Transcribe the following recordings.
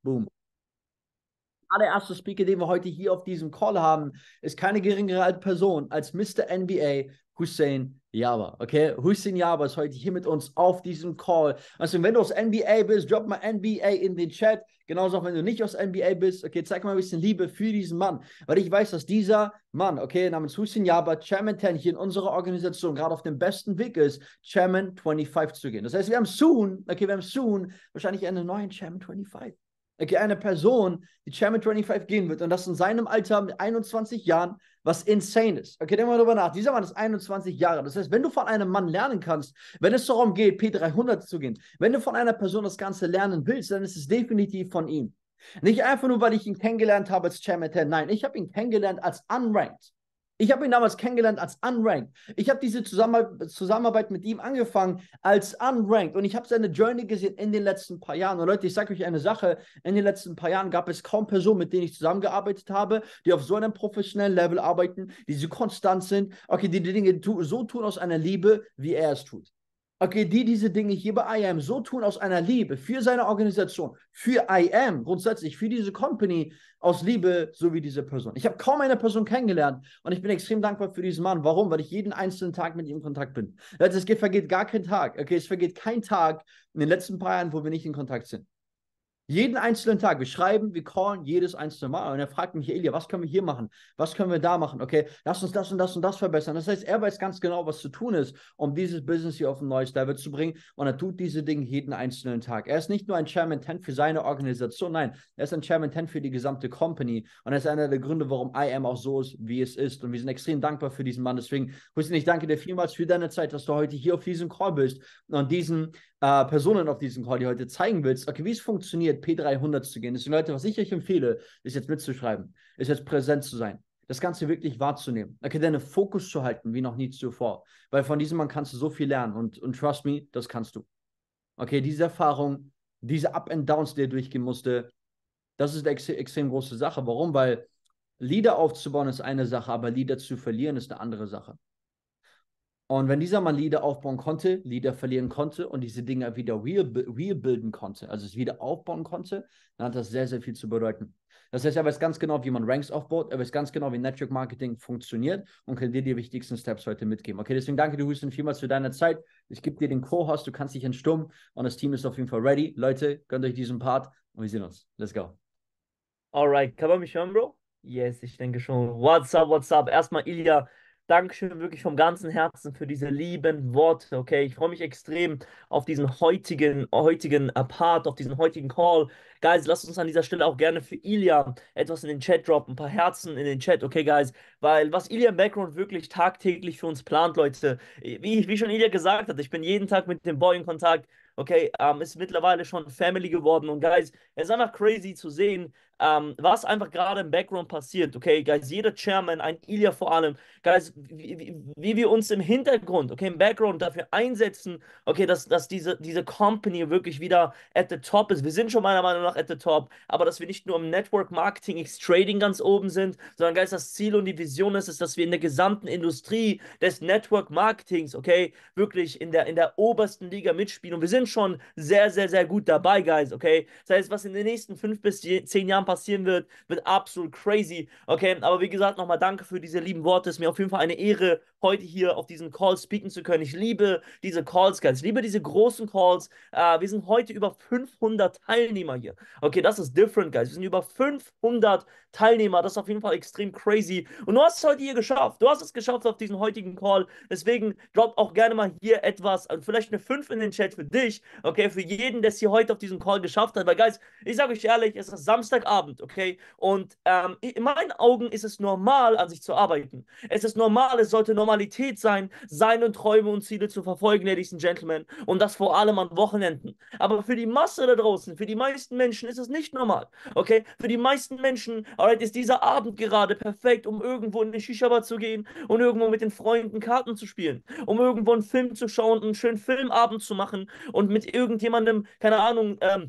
Boom. Allererster Speaker, den wir heute hier auf diesem Call haben, ist keine geringere Person als Mr. NBA Hussein Jabbar. Okay, Hussein Jabbar ist heute hier mit uns auf diesem Call. Also, wenn du aus NBA bist, drop mal NBA in den Chat. Genauso auch wenn du nicht aus NBA bist. Okay, zeig mal ein bisschen Liebe für diesen Mann. Weil ich weiß, dass dieser Mann, okay, namens Hussein Jabbar, Chairman 10 hier in unserer Organisation gerade auf dem besten Weg ist, Chairman 25 zu gehen. Das heißt, wir haben soon wahrscheinlich einen neuen Chairman 25. Okay, eine Person, die Chairman 25 gehen wird und das in seinem Alter mit 21 Jahren, was insane ist. Okay, denk mal darüber nach. Dieser Mann ist 21 Jahre. Das heißt, wenn du von einem Mann lernen kannst, wenn es darum geht, P300 zu gehen, wenn du von einer Person das Ganze lernen willst, dann ist es definitiv von ihm. Nicht einfach nur, weil ich ihn kennengelernt habe als Chairman 10. Nein, ich habe ihn kennengelernt als unranked. Ich habe ihn damals kennengelernt als unranked. Ich habe diese Zusammenarbeit mit ihm angefangen als unranked und ich habe seine Journey gesehen in den letzten paar Jahren. Und Leute, ich sage euch eine Sache, in den letzten paar Jahren gab es kaum Personen, mit denen ich zusammengearbeitet habe, die auf so einem professionellen Level arbeiten, die so konstant sind, okay, die Dinge so tun aus einer Liebe, wie er es tut. Okay, die diese Dinge hier bei IAM so tun aus einer Liebe für seine Organisation, für IAM, grundsätzlich für diese Company, aus Liebe, so wie diese Person. Ich habe kaum eine Person kennengelernt und ich bin extrem dankbar für diesen Mann. Warum? Weil ich jeden einzelnen Tag mit ihm in Kontakt bin. Es vergeht gar kein Tag. Okay, es vergeht kein Tag in den letzten paar Jahren, wo wir nicht in Kontakt sind. Jeden einzelnen Tag. Wir schreiben, wir callen jedes einzelne Mal. Und er fragt mich, Elia, was können wir hier machen? Was können wir da machen? Okay, lass uns das und das und das verbessern. Das heißt, er weiß ganz genau, was zu tun ist, um dieses Business hier auf ein neues Level zu bringen. Und er tut diese Dinge jeden einzelnen Tag. Er ist nicht nur ein Chairman 10 für seine Organisation, nein, er ist ein Chairman 10 für die gesamte Company. Und er ist einer der Gründe, warum IAM auch so ist, wie es ist. Und wir sind extrem dankbar für diesen Mann. Deswegen, Hussein, ich danke dir vielmals für deine Zeit, dass du heute hier auf diesem Call bist und diesen Personen auf diesem Call, die heute zeigen willst, okay, wie es funktioniert, P300 zu gehen. Deswegen, Leute, was ich euch empfehle, ist jetzt mitzuschreiben, ist jetzt präsent zu sein, das Ganze wirklich wahrzunehmen, okay, deinen Fokus zu halten, wie noch nie zuvor, weil von diesem Mann kannst du so viel lernen und trust me, das kannst du. Okay, diese Erfahrung, diese Up and Downs, die er durchgehen musste, das ist eine extrem große Sache. Warum? Weil Leader aufzubauen ist eine Sache, aber Leader zu verlieren ist eine andere Sache. Und wenn dieser Mann Leader aufbauen konnte, Leader verlieren konnte und diese Dinge wieder rebuilden konnte, also es wieder aufbauen konnte, dann hat das sehr, sehr viel zu bedeuten. Das heißt, er weiß ganz genau, wie man Ranks aufbaut, er weiß ganz genau, wie Network Marketing funktioniert und kann dir die wichtigsten Steps heute mitgeben. Okay, deswegen danke dir, Hussein, vielmals für deine Zeit. Ich gebe dir den Co-Host, du kannst dich entstummen und das Team ist auf jeden Fall ready. Leute, gönnt euch diesen Part und wir sehen uns. Let's go. Alright, kann man mich hören, Bro? Yes, ich denke schon. What's up, what's up? Erstmal, Ilya, Dankeschön wirklich vom ganzen Herzen für diese lieben Worte, okay? Ich freue mich extrem auf diesen heutigen Part, auf diesen heutigen Call. Guys, lasst uns an dieser Stelle auch gerne für Ilya etwas in den Chat droppen, ein paar Herzen in den Chat, okay, Guys? Weil was Ilya im Background wirklich tagtäglich für uns plant, Leute, wie schon Ilya gesagt hat, ich bin jeden Tag mit dem Boy in Kontakt. Okay, ist mittlerweile schon Family geworden und Guys, es ist einfach crazy zu sehen, was einfach gerade im Background passiert. Okay, Guys, jeder Chairman, ein Ilya vor allem, Guys, wie wir uns im Hintergrund, okay, im Background dafür einsetzen, okay, dass diese Company wirklich wieder at the top ist. Wir sind schon meiner Meinung nach at the top, aber dass wir nicht nur im Network Marketing, X Trading ganz oben sind, sondern Guys, das Ziel und die Vision ist, dass wir in der gesamten Industrie des Network Marketings, okay, wirklich in der obersten Liga mitspielen. Und wir sind schon sehr, sehr, sehr gut dabei, Guys, okay. Das heißt, was in den nächsten 5 bis 10 Jahren passieren wird, wird absolut crazy, okay. Aber wie gesagt, nochmal danke für diese lieben Worte. Es ist mir auf jeden Fall eine Ehre, heute hier auf diesen Call speaken zu können. Ich liebe diese Calls, Guys. Ich liebe diese großen Calls. Wir sind heute über 500 Teilnehmer hier. Okay, das ist different, Guys. Wir sind über 500 Teilnehmer. Das ist auf jeden Fall extrem crazy. Und du hast es heute hier geschafft. Du hast es geschafft auf diesen heutigen Call. Deswegen drop auch gerne mal hier etwas, also vielleicht eine 5 in den Chat für dich, okay, für jeden, der es hier heute auf diesen Call geschafft hat. Weil, Guys, ich sage euch ehrlich, es ist Samstagabend, okay? Und in meinen Augen ist es normal, an sich zu arbeiten. Es ist normal, es sollte Normalität sein, seine Träume und Ziele zu verfolgen, Ladies and Gentlemen. Und das vor allem an Wochenenden. Aber für die Masse da draußen, für die meisten Menschen ist es nicht normal, okay? Für die meisten Menschen, alright, ist dieser Abend gerade perfekt, um irgendwo in den Shisha-Bar zu gehen und irgendwo mit den Freunden Karten zu spielen, um irgendwo einen Film zu schauen, einen schönen Filmabend zu machen und mit irgendjemandem, keine Ahnung,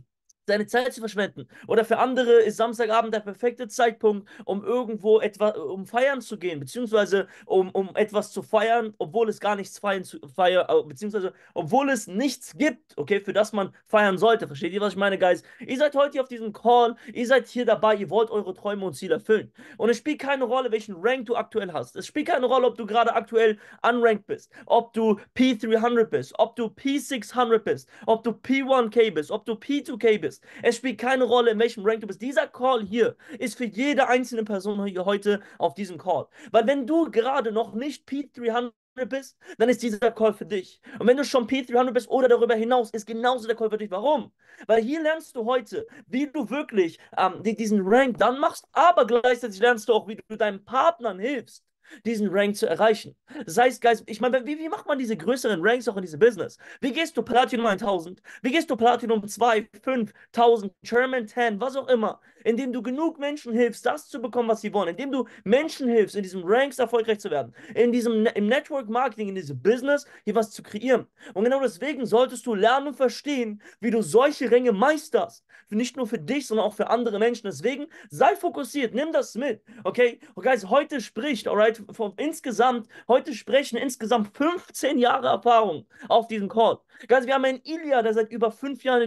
seine Zeit zu verschwenden. Oder für andere ist Samstagabend der perfekte Zeitpunkt, um irgendwo um feiern zu gehen, beziehungsweise um etwas zu feiern, obwohl es gar nichts beziehungsweise obwohl es nichts gibt, okay, für das man feiern sollte. Versteht ihr, was ich meine, Guys? Ihr seid heute hier auf diesem Call, ihr seid hier dabei, ihr wollt eure Träume und Ziele erfüllen. Und es spielt keine Rolle, welchen Rank du aktuell hast. Es spielt keine Rolle, ob du gerade aktuell unranked bist, ob du P300 bist, ob du P600 bist, ob du P1K bist, ob du P2K bist. Es spielt keine Rolle, in welchem Rank du bist. Dieser Call hier ist für jede einzelne Person hier heute auf diesem Call. Weil wenn du gerade noch nicht P300 bist, dann ist dieser Call für dich. Und wenn du schon P300 bist oder darüber hinaus, ist genauso der Call für dich. Warum? Weil hier lernst du heute, wie du wirklich diesen Rank dann machst, aber gleichzeitig lernst du auch, wie du deinen Partnern hilfst, diesen Rank zu erreichen. Das heißt, Guys, ich meine, wie macht man diese größeren Ranks auch in diesem Business? Wie gehst du Platinum 1000? Wie gehst du Platinum 2, 5, 1000, German 10, was auch immer? Indem du genug Menschen hilfst, das zu bekommen, was sie wollen. Indem du Menschen hilfst, in diesen Ranks erfolgreich zu werden. Im Network Marketing, in diesem Business, hier was zu kreieren. Und genau deswegen solltest du lernen und verstehen, wie du solche Ränge meisterst. Nicht nur für dich, sondern auch für andere Menschen. Deswegen sei fokussiert, nimm das mit. Okay? Und Guys, heute spricht, alright, heute sprechen insgesamt 15 Jahre Erfahrung auf diesem Call. Guys, wir haben einen Ilya, der seit über 5 Jahren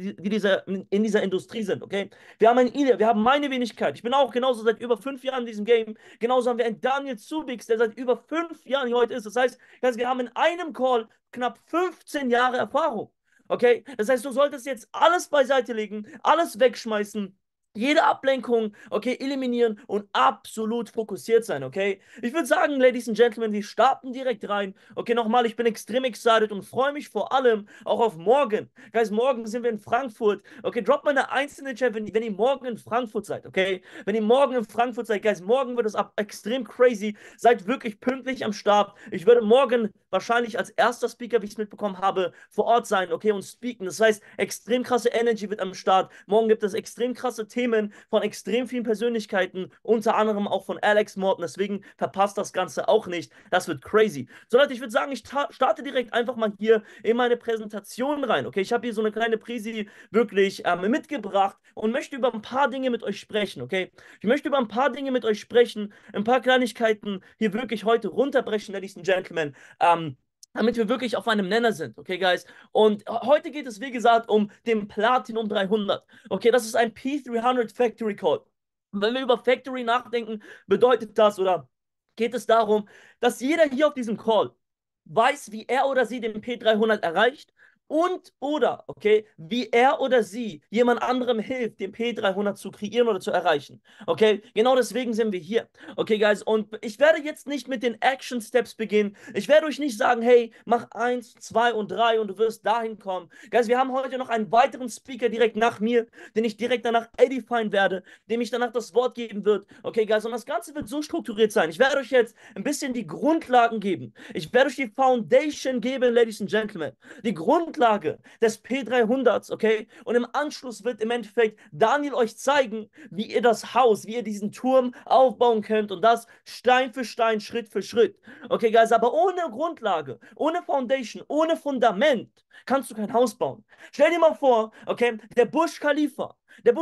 in dieser Industrie sind, okay? Wir haben einen Ilya, wir haben meine Wenigkeit. Ich bin auch genauso seit über 5 Jahren in diesem Game. Genauso haben wir einen Daniel Zubix, der seit über 5 Jahren hier heute ist. Das heißt, Guys, wir haben in einem Call knapp 15 Jahre Erfahrung. Okay? Das heißt, du solltest jetzt alles beiseite legen, alles wegschmeißen, jede Ablenkung, okay, eliminieren und absolut fokussiert sein, okay? Ich würde sagen, Ladies and Gentlemen, wir starten direkt rein. Okay, nochmal, ich bin extrem excited und freue mich vor allem auch auf morgen. Guys, morgen sind wir in Frankfurt. Okay, droppt mal eine einzelne Chat, wenn ihr morgen in Frankfurt seid, okay? Wenn ihr morgen in Frankfurt seid, Guys, morgen wird es extrem crazy. Seid wirklich pünktlich am Start. Ich werde morgen wahrscheinlich als erster Speaker, wie ich es mitbekommen habe, vor Ort sein, okay, und speaken. Das heißt, extrem krasse Energy wird am Start. Morgen gibt es extrem krasse Themen von extrem vielen Persönlichkeiten, unter anderem auch von Alex Morton. Deswegen verpasst das Ganze auch nicht. Das wird crazy. So Leute, ich würde sagen, ich starte direkt einfach mal hier in meine Präsentation rein. Okay, ich habe hier so eine kleine Präsi wirklich mitgebracht und möchte über ein paar Dinge mit euch sprechen. Okay, ich möchte über ein paar Dinge mit euch sprechen, ein paar Kleinigkeiten hier wirklich heute runterbrechen, Ladies and Gentlemen. Damit wir wirklich auf einem Nenner sind, okay, Guys? Und heute geht es, wie gesagt, um den Platinum 300. Okay, das ist ein P300 Factory Code. Wenn wir über Factory nachdenken, bedeutet das oder geht es darum, dass jeder hier auf diesem Call weiß, wie er oder sie den P300 erreicht und oder, okay, wie er oder sie jemand anderem hilft, den P300 zu kreieren oder zu erreichen. Okay, genau deswegen sind wir hier. Okay, Guys, und ich werde jetzt nicht mit den Action Steps beginnen. Ich werde euch nicht sagen, hey, mach 1, 2 und 3 und du wirst dahin kommen. Guys, wir haben heute noch einen weiteren Speaker direkt nach mir, den ich direkt danach edifyen werde, dem ich danach das Wort geben wird. Okay, Guys, und das Ganze wird so strukturiert sein. Ich werde euch jetzt ein bisschen die Grundlagen geben. Ich werde euch die Foundation geben, Ladies and Gentlemen. Die Grundlage des P300s, okay? Und im Anschluss wird im Endeffekt Daniel euch zeigen, wie ihr das Haus, wie ihr diesen Turm aufbauen könnt und das Stein für Stein, Schritt für Schritt. Okay, Guys, aber ohne Grundlage, ohne Foundation, ohne Fundament kannst du kein Haus bauen. Stell dir mal vor, okay, der Burj Khalifa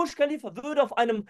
würde auf einem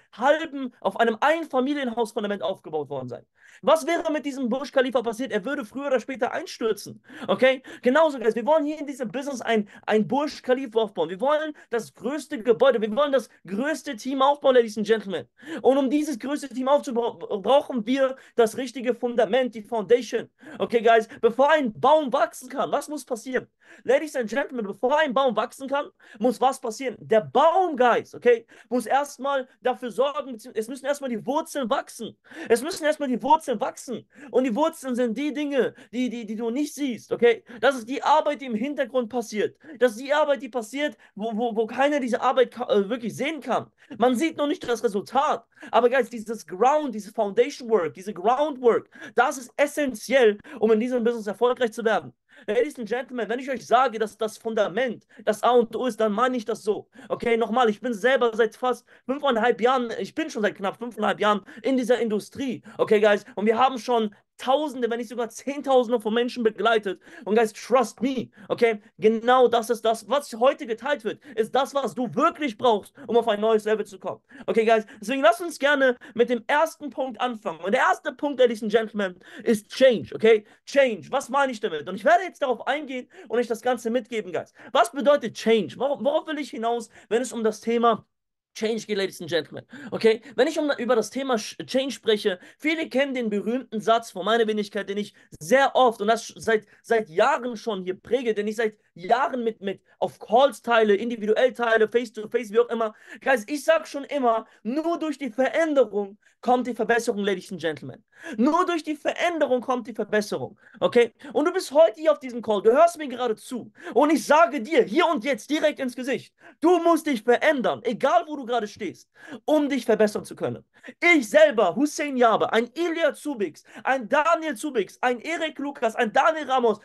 Einfamilienhausfundament aufgebaut worden sein. Was wäre mit diesem Burj Khalifa passiert? Er würde früher oder später einstürzen. Okay? Genauso, Guys. Wir wollen hier in diesem Business ein Burj Khalifa aufbauen. Wir wollen das größte Gebäude, wir wollen das größte Team aufbauen, Ladies and Gentlemen. Und um dieses größte Team aufzubauen, brauchen wir das richtige Fundament, die Foundation. Okay, Guys? Bevor ein Baum wachsen kann, was muss passieren? Ladies and Gentlemen, bevor ein Baum wachsen kann, muss was passieren? Der Baum, Guys, okay, muss erstmal dafür sorgen, es müssen erstmal die Wurzeln wachsen. Es müssen erstmal die Wurzeln wachsen. Und die Wurzeln sind die Dinge, die du nicht siehst, okay? Das ist die Arbeit, die im Hintergrund passiert. Das ist die Arbeit, die passiert, wo keiner diese Arbeit wirklich sehen kann. Man sieht noch nicht das Resultat. Aber, Guys, dieses Ground, diese Foundation Work, diese Groundwork, das ist essentiell, um in diesem Business erfolgreich zu werden. Ladies and Gentlemen, wenn ich euch sage, dass das Fundament das A und O ist, dann meine ich das so. Okay, nochmal, ich bin selber seit fast 5,5 Jahren, ich bin schon seit knapp 5,5 Jahren in dieser Industrie. Okay, Guys, und wir haben schon Tausende, wenn nicht sogar Zehntausende von Menschen begleitet. Und Guys, trust me, okay? Genau das ist das, was heute geteilt wird, ist das, was du wirklich brauchst, um auf ein neues Level zu kommen. Okay, Guys, deswegen lass uns gerne mit dem ersten Punkt anfangen. Und der erste Punkt, Ladies and Gentlemen, ist Change, okay? Change, was meine ich damit? Und ich werde jetzt darauf eingehen und euch das Ganze mitgeben, Guys. Was bedeutet Change? Worauf will ich hinaus, wenn es um das Thema Change geht, Ladies and Gentlemen. Okay, wenn ich über das Thema Change spreche, viele kennen den berühmten Satz von meiner Wenigkeit, den ich sehr oft und das seit Jahren schon hier präge, den ich seit Jahren mit auf Calls teile, individuell teile, face to face, wie auch immer. Guys, ich sage schon immer, nur durch die Veränderung kommt die Verbesserung, Ladies and Gentlemen. Nur durch die Veränderung kommt die Verbesserung. Okay? Und du bist heute hier auf diesem Call, du hörst mir gerade zu und ich sage dir hier und jetzt direkt ins Gesicht, du musst dich verändern, egal wo du gerade stehst, um dich verbessern zu können. Ich selber, Hussein Yaber, ein Ilya Zubix, ein Daniel Zubix, ein Erik Lukas, ein Daniel Ramos,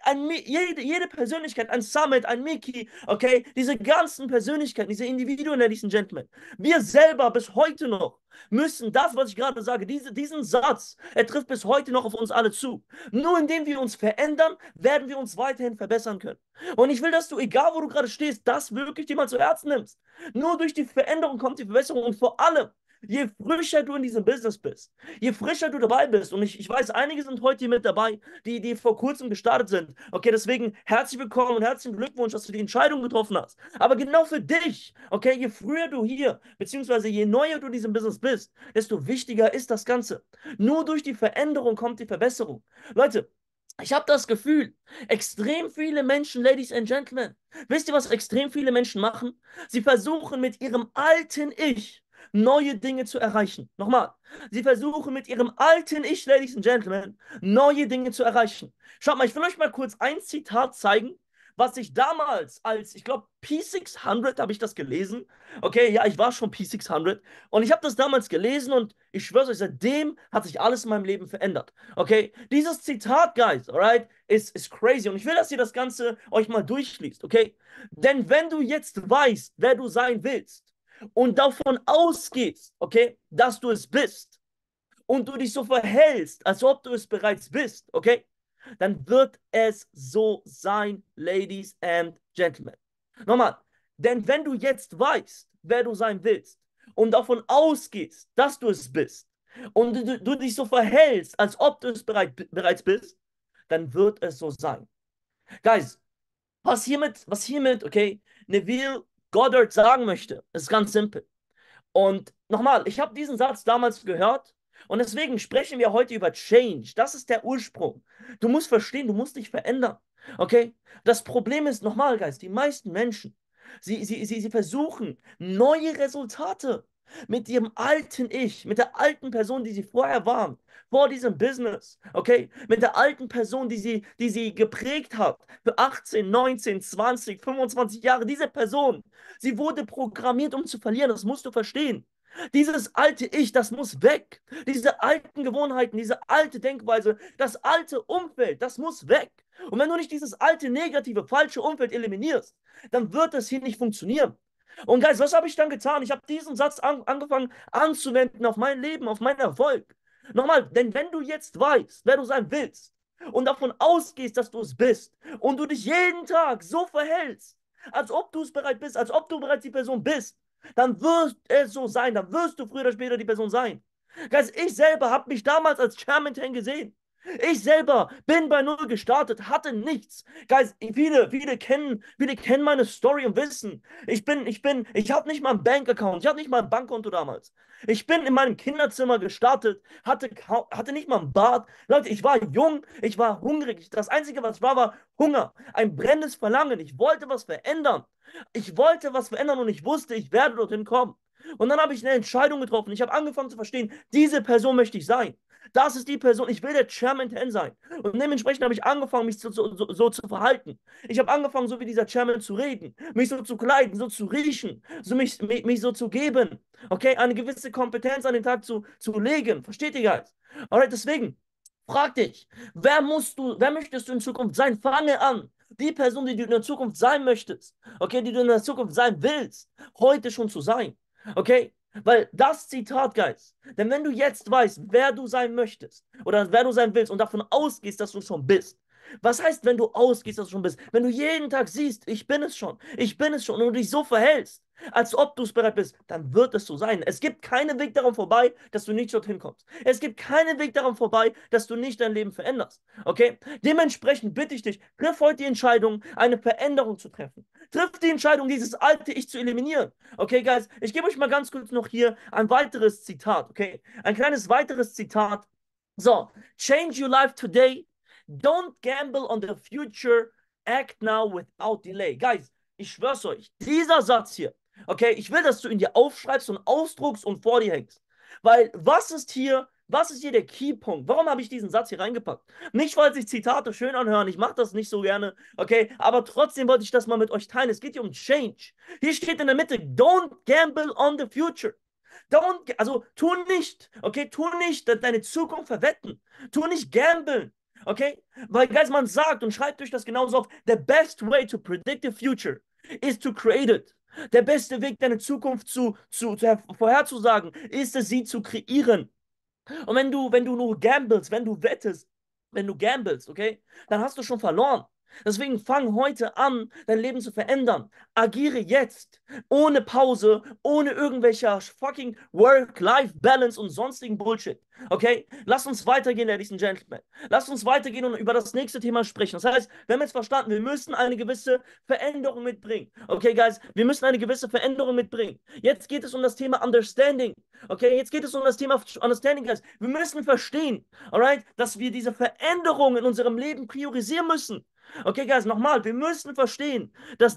jede Persönlichkeit, ein Summit, ein Miki, okay, diese ganzen Persönlichkeiten, diese Individuen, Ladies and Gentlemen, wir selber bis heute noch müssen das, was ich gerade sage, diesen Satz, er trifft bis heute noch auf uns alle zu. Nur indem wir uns verändern, werden wir uns weiterhin verbessern können. Und ich will, dass du, egal wo du gerade stehst, das wirklich dir mal zu Herzen nimmst. Nur durch die Veränderung kommt die Verbesserung und vor allem, je frischer du in diesem Business bist, je frischer du dabei bist, und ich weiß, einige sind heute hier mit dabei, die vor kurzem gestartet sind. Okay, deswegen herzlich willkommen und herzlichen Glückwunsch, dass du die Entscheidung getroffen hast. Aber genau für dich, okay, je früher du hier, beziehungsweise je neuer du in diesem Business bist, desto wichtiger ist das Ganze. Nur durch die Veränderung kommt die Verbesserung. Leute, ich habe das Gefühl, extrem viele Menschen, Ladies and Gentlemen, wisst ihr, was extrem viele Menschen machen? Sie versuchen mit ihrem alten Ich neue Dinge zu erreichen. Nochmal, sie versuchen mit ihrem alten Ich, Ladies and Gentlemen, neue Dinge zu erreichen. Schaut mal, ich will euch mal kurz ein Zitat zeigen, was ich damals als, ich glaube, P600 habe ich das gelesen. Okay, ja, ich war schon P600 und ich habe das damals gelesen und ich schwöre euch, seitdem hat sich alles in meinem Leben verändert. Okay, dieses Zitat, guys, alright, ist crazy und ich will, dass ihr das Ganze euch mal durchliest, okay? Denn wenn du jetzt weißt, wer du sein willst, und davon ausgehst, okay, dass du es bist und du dich so verhältst, als ob du es bereits bist, okay, dann wird es so sein, Ladies and Gentlemen. Nochmal, denn wenn du jetzt weißt, wer du sein willst und davon ausgehst, dass du es bist und du dich so verhältst, als ob du es bereits bist, dann wird es so sein. Guys, was hiermit, okay, Neville Goddard sagen möchte, ist ganz simpel. Und nochmal, ich habe diesen Satz damals gehört und deswegen sprechen wir heute über Change. Das ist der Ursprung. Du musst verstehen, du musst dich verändern. Okay? Das Problem ist, nochmal, Guys, die meisten Menschen, sie versuchen neue Resultate mit ihrem alten Ich, mit der alten Person, die sie vorher waren, vor diesem Business, okay? Mit der alten Person, die sie geprägt hat, für 18, 19, 20, 25 Jahre. Diese Person, sie wurde programmiert, um zu verlieren, das musst du verstehen. Dieses alte Ich, das muss weg. Diese alten Gewohnheiten, diese alte Denkweise, das alte Umfeld, das muss weg. Und wenn du nicht dieses alte, negative, falsche Umfeld eliminierst, dann wird es hier nicht funktionieren. Und Guys, was habe ich dann getan? Ich habe diesen Satz angefangen anzuwenden auf mein Leben, auf meinen Erfolg. Nochmal, denn wenn du jetzt weißt, wer du sein willst und davon ausgehst, dass du es bist und du dich jeden Tag so verhältst, als ob du es bereit bist, als ob du bereits die Person bist, dann wird es so sein, dann wirst du früher oder später die Person sein. Guys, ich selber habe mich damals als Chairman 10 gesehen. Ich selber bin bei Null gestartet, hatte nichts. Guys, viele kennen meine Story und wissen, ich habe nicht mal einen Bankaccount, ich hatte nicht mal ein Bankkonto damals. Ich bin in meinem Kinderzimmer gestartet, hatte nicht mal ein Bad. Leute, ich war jung, ich war hungrig. Das Einzige, was ich war Hunger, ein brennendes Verlangen. Ich wollte was verändern. Ich wollte was verändern und ich wusste, ich werde dorthin kommen. Und dann habe ich eine Entscheidung getroffen. Ich habe angefangen zu verstehen, diese Person möchte ich sein. Das ist die Person, ich will der Chairman 10 sein. Und dementsprechend habe ich angefangen, mich so zu verhalten. Ich habe angefangen, so wie dieser Chairman zu reden, mich so zu kleiden, so zu riechen, mich so zu geben. Okay, eine gewisse Kompetenz an den Tag zu legen. Versteht ihr, Guys? Alright, deswegen, frag dich, wer möchtest du in Zukunft sein? Fange an. Die Person, die du in der Zukunft sein möchtest, okay, die du in der Zukunft sein willst, heute schon zu sein. Okay? Weil das Zitat, Guys, denn wenn du jetzt weißt, wer du sein möchtest oder wer du sein willst und davon ausgehst, dass du schon bist, was heißt, wenn du ausgehst, dass du schon bist? Wenn du jeden Tag siehst, ich bin es schon und du dich so verhältst, als ob du es bereit bist, dann wird es so sein. Es gibt keinen Weg daran vorbei, dass du nicht dorthin kommst. Es gibt keinen Weg daran vorbei, dass du nicht dein Leben veränderst. Okay? Dementsprechend bitte ich dich, triff heute die Entscheidung, eine Veränderung zu treffen. Triff die Entscheidung, dieses alte Ich zu eliminieren. Okay, Guys, ich gebe euch mal ganz kurz noch hier ein weiteres Zitat, okay? Ein kleines weiteres Zitat. So, change your life today. Don't gamble on the future. Act now without delay. Guys, ich schwör's euch, dieser Satz hier, okay, ich will, dass du ihn dir aufschreibst und ausdruckst und vor dir hängst. Weil was ist hier der Keypunkt? Warum habe ich diesen Satz hier reingepackt? Nicht, weil sich Zitate schön anhören, ich mache das nicht so gerne, okay, aber trotzdem wollte ich das mal mit euch teilen. Es geht hier um Change. Hier steht in der Mitte, don't gamble on the future. Also tu nicht, okay, tu nicht deine Zukunft verwetten. Tu nicht gamblen. Okay? Weil, Guys, man sagt und schreibt euch das genauso auf: The best way to predict the future is to create it. Der beste Weg, deine Zukunft vorherzusagen, ist es, sie zu kreieren. Und wenn du nur gamblest, wenn du gamblest, okay, dann hast du schon verloren. Deswegen fang heute an, dein Leben zu verändern. Agiere jetzt, ohne Pause, ohne irgendwelcher fucking Work-Life-Balance und sonstigen Bullshit. Okay? Lass uns weitergehen, Ladies and Gentlemen. Lass uns weitergehen und über das nächste Thema sprechen. Das heißt, wir haben jetzt verstanden, wir müssen eine gewisse Veränderung mitbringen. Okay, Guys, wir müssen eine gewisse Veränderung mitbringen. Jetzt geht es um das Thema Understanding. Okay, jetzt geht es um das Thema Understanding, Guys. Wir müssen verstehen, alright, dass wir diese Veränderung in unserem Leben priorisieren müssen. Okay, Guys, nochmal, wir müssen verstehen, dass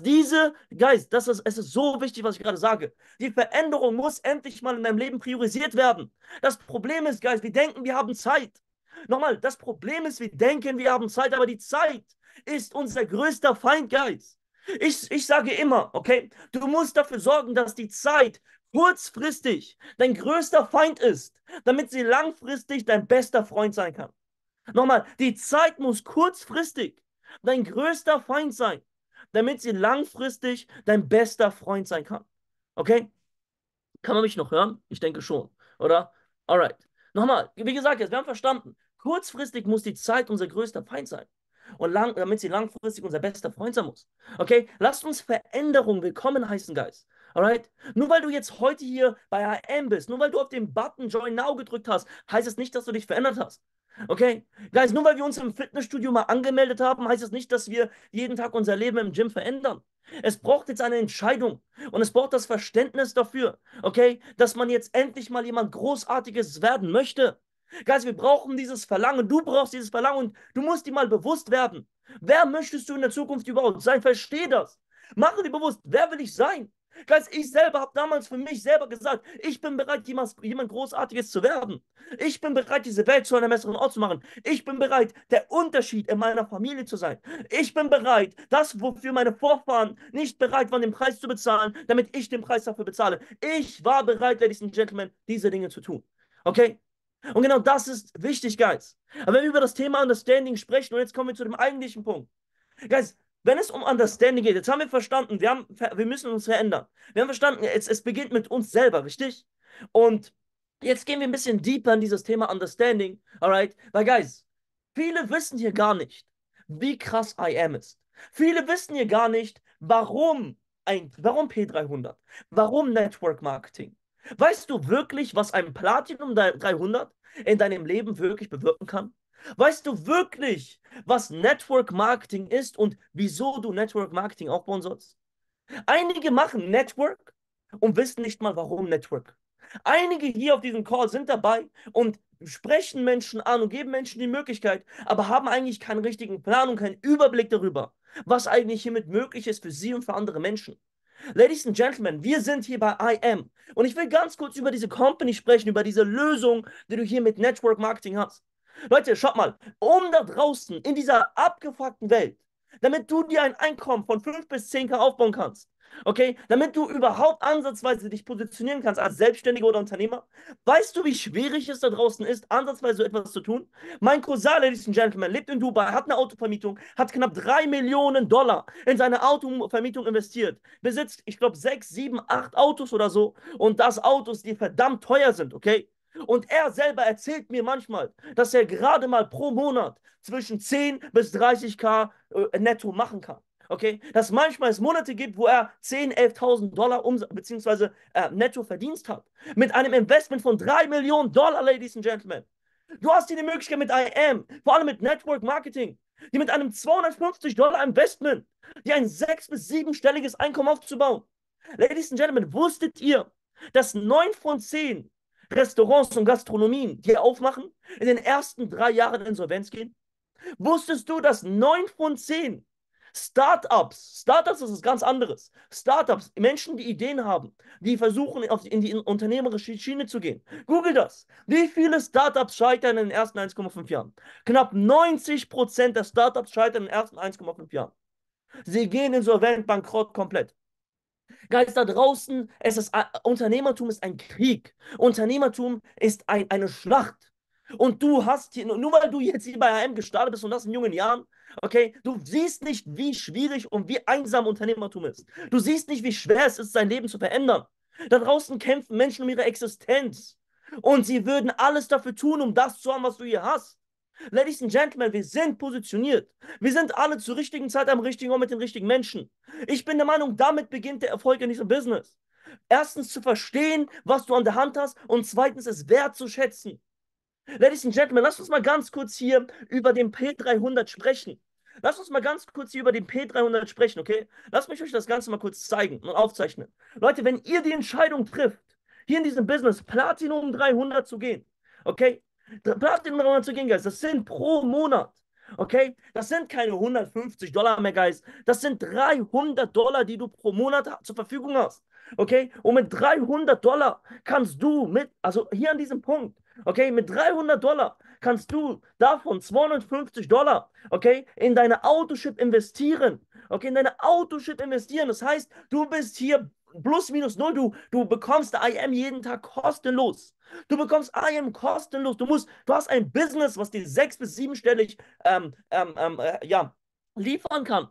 es ist so wichtig, was ich gerade sage. Die Veränderung muss endlich mal in deinem Leben priorisiert werden. Das Problem ist, Guys, wir denken, wir haben Zeit. Nochmal, das Problem ist, wir denken, wir haben Zeit, aber die Zeit ist unser größter Feind, Guys. Ich sage immer, okay, du musst dafür sorgen, dass die Zeit kurzfristig dein größter Feind ist, damit sie langfristig dein bester Freund sein kann. Nochmal, die Zeit muss kurzfristig dein größter Feind sein, damit sie langfristig dein bester Freund sein kann. Okay? Kann man mich noch hören? Ich denke schon, oder? Alright. Nochmal, wie gesagt, jetzt, wir haben verstanden. Kurzfristig muss die Zeit unser größter Feind sein. Und damit sie langfristig unser bester Freund sein muss. Okay? Lasst uns Veränderung willkommen heißen, Guys. Alright? Nur weil du jetzt heute hier bei AM bist, nur weil du auf den Button Join Now gedrückt hast, heißt es nicht, dass du dich verändert hast. Okay? Guys, nur weil wir uns im Fitnessstudio mal angemeldet haben, heißt es nicht, dass wir jeden Tag unser Leben im Gym verändern. Es braucht jetzt eine Entscheidung und es braucht das Verständnis dafür, okay, dass man jetzt endlich mal jemand Großartiges werden möchte. Guys, wir brauchen dieses Verlangen, du brauchst dieses Verlangen und du musst dir mal bewusst werden. Wer möchtest du in der Zukunft überhaupt sein? Versteh das. Mache dir bewusst, wer will ich sein? Guys, ich selber habe damals für mich selber gesagt, ich bin bereit, jemand Großartiges zu werden. Ich bin bereit, diese Welt zu einem besseren Ort zu machen. Ich bin bereit, der Unterschied in meiner Familie zu sein. Ich bin bereit, das, wofür meine Vorfahren nicht bereit waren, den Preis zu bezahlen, damit ich den Preis dafür bezahle. Ich war bereit, Ladies and Gentlemen, diese Dinge zu tun. Okay? Und genau das ist wichtig, Guys. Aber wenn wir über das Thema Understanding sprechen, und jetzt kommen wir zu dem eigentlichen Punkt. Guys, wenn es um Understanding geht, jetzt haben wir verstanden, wir müssen uns verändern. Wir haben verstanden, es beginnt mit uns selber, richtig? Und jetzt gehen wir ein bisschen deeper in dieses Thema Understanding, alright? Weil, Guys, viele wissen hier gar nicht, wie krass I am ist. Viele wissen hier gar nicht, warum P300? Warum Network Marketing? Weißt du wirklich, was ein Platinum 300 in deinem Leben wirklich bewirken kann? Weißt du wirklich, was Network Marketing ist und wieso du Network Marketing aufbauen sollst? Einige machen Network und wissen nicht mal, warum Network. Einige hier auf diesem Call sind dabei und sprechen Menschen an und geben Menschen die Möglichkeit, aber haben eigentlich keinen richtigen Plan und keinen Überblick darüber, was eigentlich hiermit möglich ist für sie und für andere Menschen. Ladies and Gentlemen, wir sind hier bei IM und ich will ganz kurz über diese Company sprechen, über diese Lösung, die du hier mit Network Marketing hast. Leute, schaut mal, da draußen in dieser abgefuckten Welt, damit du dir ein Einkommen von 5 bis 10K aufbauen kannst, Okay, damit du überhaupt ansatzweise dich positionieren kannst als Selbstständiger oder Unternehmer. Weißt du, wie schwierig es da draußen ist, ansatzweise so etwas zu tun? Mein Cousin, Ladies and Gentlemen, lebt in Dubai, hat eine Autovermietung, hat knapp 3 Millionen Dollar in seine Autovermietung investiert, besitzt, ich glaube, 6, 7, 8 Autos oder so und das Autos, die verdammt teuer sind, okay? Und er selber erzählt mir manchmal, dass er gerade mal pro Monat zwischen 10 bis 30k netto machen kann. Okay, dass manchmal es Monate gibt, wo er 10.000, 11.000 Dollar beziehungsweise Nettoverdienst hat. Mit einem Investment von 3 Millionen Dollar, Ladies and Gentlemen. Du hast hier die Möglichkeit mit IM, vor allem mit Network Marketing, die mit einem 250 Dollar Investment, die ein 6- bis 7-stelliges Einkommen aufzubauen. Ladies and Gentlemen, wusstet ihr, dass 9 von 10 Restaurants und Gastronomien, die aufmachen, in den ersten 3 Jahren in Insolvenz gehen? Wusstest du, dass 9 von 10 Startups ist was ganz anderes. Startups, Menschen, die Ideen haben, die versuchen, in die unternehmerische Schiene zu gehen. Google das. Wie viele Startups scheitern in den ersten 1,5 Jahren? Knapp 90% der Startups scheitern in den ersten 1,5 Jahren. Sie gehen insolvent, bankrott komplett. Guys, da draußen, Unternehmertum ist ein Krieg. Unternehmertum ist eine Schlacht. Und du hast hier, nur weil du jetzt hier bei AM gestartet bist und das in jungen Jahren, okay, du siehst nicht, wie schwierig und wie einsam Unternehmertum ist. Du siehst nicht, wie schwer es ist, sein Leben zu verändern. Da draußen kämpfen Menschen um ihre Existenz. Und sie würden alles dafür tun, um das zu haben, was du hier hast. Ladies and Gentlemen, wir sind positioniert. Wir sind alle zur richtigen Zeit am richtigen Ort mit den richtigen Menschen. Ich bin der Meinung, damit beginnt der Erfolg in diesem Business. Erstens zu verstehen, was du an der Hand hast und zweitens es wertzuschätzen. Ladies and Gentlemen, lass uns mal ganz kurz hier über den P300 sprechen. Lass uns mal ganz kurz hier über den P300 sprechen, okay? Lasst mich euch das Ganze mal kurz zeigen und aufzeichnen. Leute, wenn ihr die Entscheidung trifft, hier in diesem Business Platinum 300 zu gehen, okay? Platinum 300 zu gehen, Guys, das sind pro Monat, okay? Das sind keine 150 Dollar mehr, Guys. Das sind 300 Dollar, die du pro Monat zur Verfügung hast, okay? Und mit 300 Dollar kannst du also hier an diesem Punkt, okay, mit 300 Dollar kannst du davon 250 Dollar, okay, in deine Autoship investieren. Okay, in deine Autoship investieren. Das heißt, du bist hier plus minus null. Du bekommst IM jeden Tag kostenlos. Du bekommst IM kostenlos. Du hast ein Business, was dir 6- bis 7-stellig ja, liefern kann.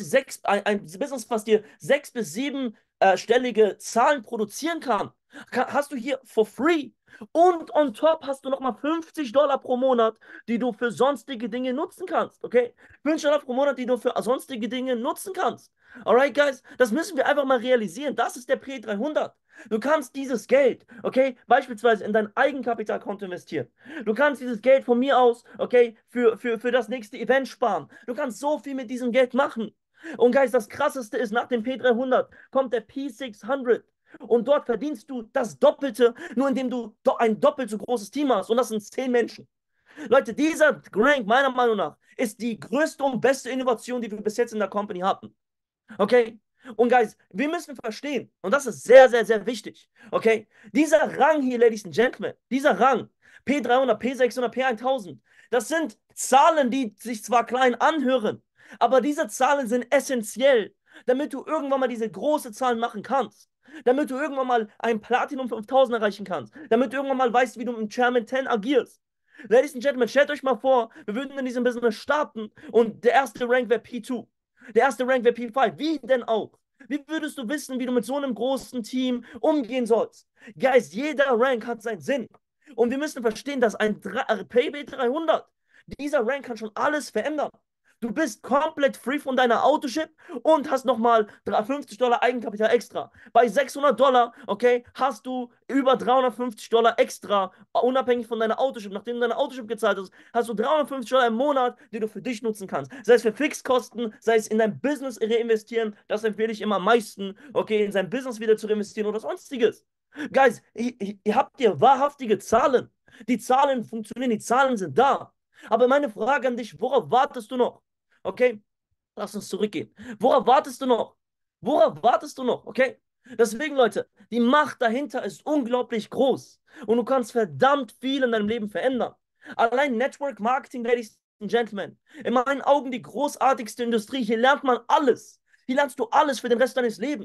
Ein Business, was dir 6- bis 7-stellige Zahlen produzieren kann. Hast du hier for free. Und on top hast du nochmal 50 Dollar pro Monat, die du für sonstige Dinge nutzen kannst, okay? 50 Dollar pro Monat, die du für sonstige Dinge nutzen kannst. Alright, guys? Das müssen wir einfach mal realisieren. Das ist der P300. Du kannst dieses Geld, okay, beispielsweise in dein Eigenkapitalkonto investieren. Du kannst dieses Geld von mir aus, okay, für das nächste Event sparen. Du kannst so viel mit diesem Geld machen. Und Guys, das Krasseste ist, nach dem P300 kommt der P600. Und dort verdienst du das Doppelte, nur indem du ein doppelt so großes Team hast. Und das sind 10 Menschen. Leute, dieser Rank, meiner Meinung nach, ist die größte und beste Innovation, die wir bis jetzt in der Company hatten. Okay? Und Guys, wir müssen verstehen, und das ist sehr, sehr, sehr wichtig, okay? Dieser Rang hier, Ladies and Gentlemen, dieser Rang, P300, P600, P1000, das sind Zahlen, die sich zwar klein anhören, aber diese Zahlen sind essentiell, damit du irgendwann mal diese große Zahlen machen kannst. Damit du irgendwann mal ein Platinum 5000 erreichen kannst. Damit du irgendwann mal weißt, wie du im Chairman 10 agierst. Ladies and Gentlemen, stellt euch mal vor, wir würden in diesem Business starten und der erste Rank wäre P2. Der erste Rank wäre P5. Wie denn auch? Wie würdest du wissen, wie du mit so einem großen Team umgehen sollst? Guys, jeder Rank hat seinen Sinn. Und wir müssen verstehen, dass ein PB 300, dieser Rank kann schon alles verändern. Du bist komplett free von deiner Autoship und hast nochmal 50 Dollar Eigenkapital extra. Bei 600 Dollar, okay, hast du über 350 Dollar extra, unabhängig von deiner Autoship. Nachdem du deine Autoship gezahlt hast, hast du 350 Dollar im Monat, die du für dich nutzen kannst. Sei es für Fixkosten, sei es in dein Business reinvestieren. Das empfehle ich immer am meisten, okay, in sein Business wieder zu reinvestieren oder sonstiges. Guys, ihr habt hier wahrhaftige Zahlen. Die Zahlen funktionieren, die Zahlen sind da. Aber meine Frage an dich, worauf wartest du noch? Okay? Lass uns zurückgehen. Worauf wartest du noch? Worauf wartest du noch? Okay? Deswegen, Leute, die Macht dahinter ist unglaublich groß. Und du kannst verdammt viel in deinem Leben verändern. Allein Network Marketing, Ladies and Gentlemen, in meinen Augen die großartigste Industrie. Hier lernt man alles. Hier lernst du alles für den Rest deines Lebens.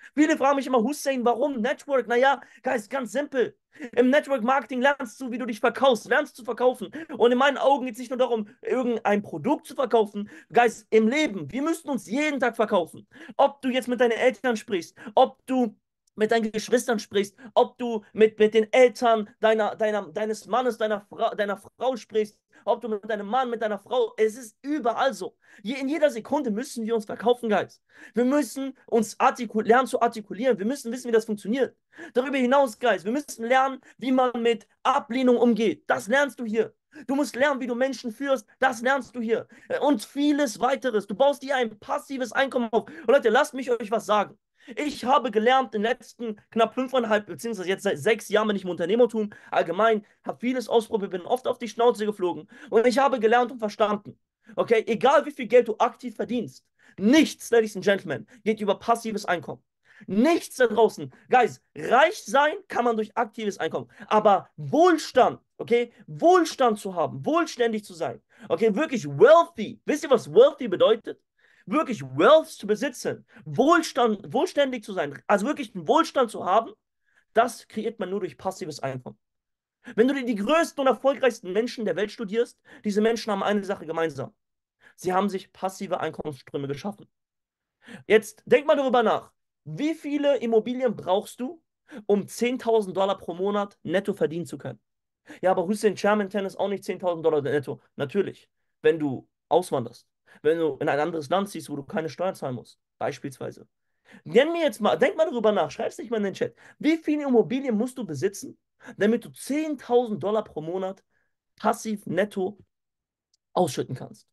Viele fragen mich immer, Hussein, warum Network? Naja, Guys, ganz simpel. Im Network Marketing lernst du, wie du dich verkaufst, lernst zu verkaufen. Und in meinen Augen geht es nicht nur darum, irgendein Produkt zu verkaufen. Guys, im Leben, wir müssen uns jeden Tag verkaufen. Ob du jetzt mit deinen Eltern sprichst, ob du mit deinen Geschwistern sprichst, ob du mit den Eltern deines Mannes, deiner Frau sprichst, ob du mit deinem Mann, mit deiner Frau, es ist überall so. In jeder Sekunde müssen wir uns verkaufen, Guys. Wir müssen uns lernen zu artikulieren. Wir müssen wissen, wie das funktioniert. Darüber hinaus, Guys, wir müssen lernen, wie man mit Ablehnung umgeht. Das lernst du hier. Du musst lernen, wie du Menschen führst. Das lernst du hier. Und vieles weiteres. Du baust dir ein passives Einkommen auf. Und Leute, lasst mich euch was sagen. Ich habe gelernt in den letzten knapp 5,5, beziehungsweise jetzt seit 6 Jahren bin ich im Unternehmertum allgemein, habe vieles ausprobiert, bin oft auf die Schnauze geflogen und ich habe gelernt und verstanden. Okay, egal wie viel Geld du aktiv verdienst, nichts, Ladies and Gentlemen, geht über passives Einkommen. Nichts da draußen. Guys, reich sein kann man durch aktives Einkommen. Aber Wohlstand, okay, Wohlstand zu haben, wohlständig zu sein, okay, wirklich wealthy. Wisst ihr, was wealthy bedeutet? Wirklich Wealth zu besitzen, wohlständig zu sein, also wirklich einen Wohlstand zu haben, das kreiert man nur durch passives Einkommen. Wenn du dir die größten und erfolgreichsten Menschen der Welt studierst, diese Menschen haben eine Sache gemeinsam. Sie haben sich passive Einkommensströme geschaffen. Jetzt denk mal darüber nach. Wie viele Immobilien brauchst du, um 10.000 Dollar pro Monat netto verdienen zu können? Ja, aber Hussein Chairman Tennis auch nicht 10.000 Dollar netto. Natürlich, wenn du auswanderst, wenn du in ein anderes Land ziehst, wo du keine Steuern zahlen musst, beispielsweise. Nenn mir jetzt mal, denk mal darüber nach, schreib es nicht mal in den Chat. Wie viele Immobilien musst du besitzen, damit du 10.000 Dollar pro Monat passiv netto ausschütten kannst?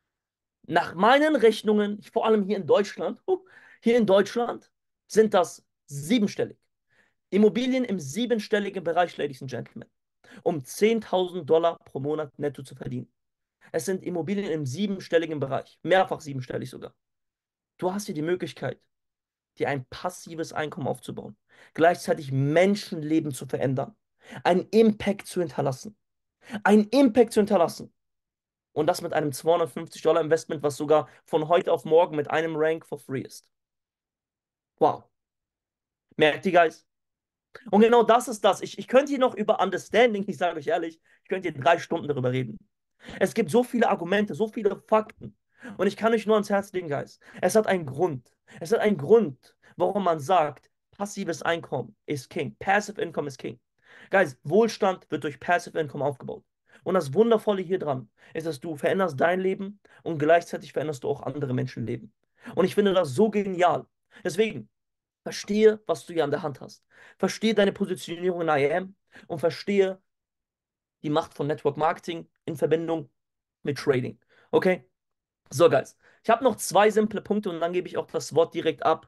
Nach meinen Rechnungen, vor allem hier in Deutschland sind das siebenstellig. Immobilien im siebenstelligen Bereich, Ladies and Gentlemen, um 10.000 Dollar pro Monat netto zu verdienen. Es sind Immobilien im siebenstelligen Bereich, mehrfach siebenstellig sogar. Du hast hier die Möglichkeit, dir ein passives Einkommen aufzubauen, gleichzeitig Menschenleben zu verändern, einen Impact zu hinterlassen. Einen Impact zu hinterlassen. Und das mit einem 250 Dollar Investment, was sogar von heute auf morgen mit einem Rank for free ist. Wow. Merkt ihr, Guys? Und genau das ist das. Ich könnte hier noch über Understanding, ich sage euch ehrlich, ich könnte hier 3 Stunden darüber reden. Es gibt so viele Argumente, so viele Fakten. Und ich kann euch nur ans Herz legen, Guys. Es hat einen Grund. Es hat einen Grund, warum man sagt, passives Einkommen ist King. Passive Income ist King. Guys, Wohlstand wird durch Passive Income aufgebaut. Und das Wundervolle hier dran ist, dass du veränderst dein Leben und gleichzeitig veränderst du auch andere Menschenleben. Und ich finde das so genial. Deswegen, verstehe, was du hier an der Hand hast. Verstehe deine Positionierung in IAM und verstehe die Macht von Network Marketing in Verbindung mit Trading. Okay? So, Guys. Ich habe noch 2 simple Punkte und dann gebe ich auch das Wort direkt ab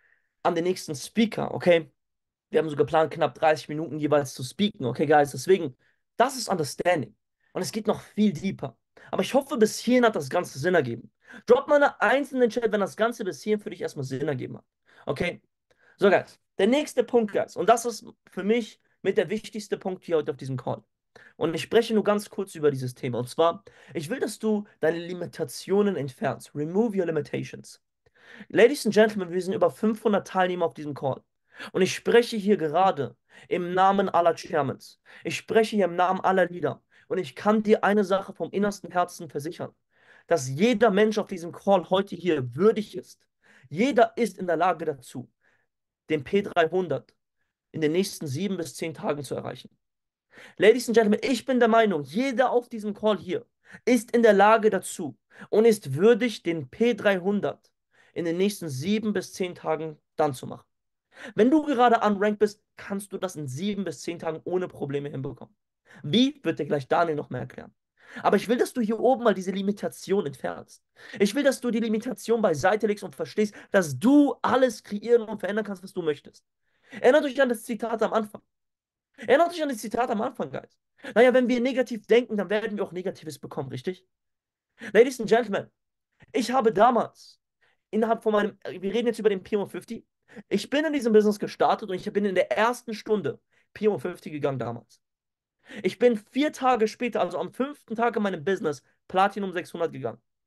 an den nächsten Speaker. Okay? Wir haben so geplant, knapp 30 Minuten jeweils zu speaken. Okay, Guys? Deswegen, das ist Understanding. Und es geht noch viel deeper. Aber ich hoffe, bis hierhin hat das Ganze Sinn ergeben. Drop mal eine Eins in den Chat, wenn das Ganze bis hierhin für dich erstmal Sinn ergeben hat. Okay? So, Guys. Der nächste Punkt, Guys. Und das ist für mich mit der wichtigste Punkt hier heute auf diesem Call. Und ich spreche nur ganz kurz über dieses Thema. Und zwar, ich will, dass du deine Limitationen entfernst. Remove your limitations. Ladies and Gentlemen, wir sind über 500 Teilnehmer auf diesem Call. Und ich spreche hier gerade im Namen aller Chairmans. Ich spreche hier im Namen aller Leader. Und ich kann dir eine Sache vom innersten Herzen versichern, dass jeder Mensch auf diesem Call heute hier würdig ist. Jeder ist in der Lage dazu, den P300 in den nächsten 7 bis 10 Tagen zu erreichen. Ladies and Gentlemen, ich bin der Meinung, jeder auf diesem Call hier ist in der Lage dazu und ist würdig, den P300 in den nächsten 7 bis 10 Tagen dann zu machen. Wenn du gerade unranked bist, kannst du das in 7 bis 10 Tagen ohne Probleme hinbekommen. Wie, wird dir gleich Daniel noch mehr erklären. Aber ich will, dass du hier oben mal diese Limitation entfernst. Ich will, dass du die Limitation beiseite legst und verstehst, dass du alles kreieren und verändern kannst, was du möchtest. Erinnert euch an das Zitat am Anfang. Erinnert euch an das Zitat am Anfang, Guys. Naja, wenn wir negativ denken, dann werden wir auch Negatives bekommen, richtig? Ladies and Gentlemen, ich habe damals innerhalb von wir reden jetzt über den P150, ich bin in diesem Business gestartet und ich bin in der ersten Stunde P150 gegangen damals. Ich bin 4 Tage später, also am 5. Tag in meinem Business, Platinum 600 gegangen.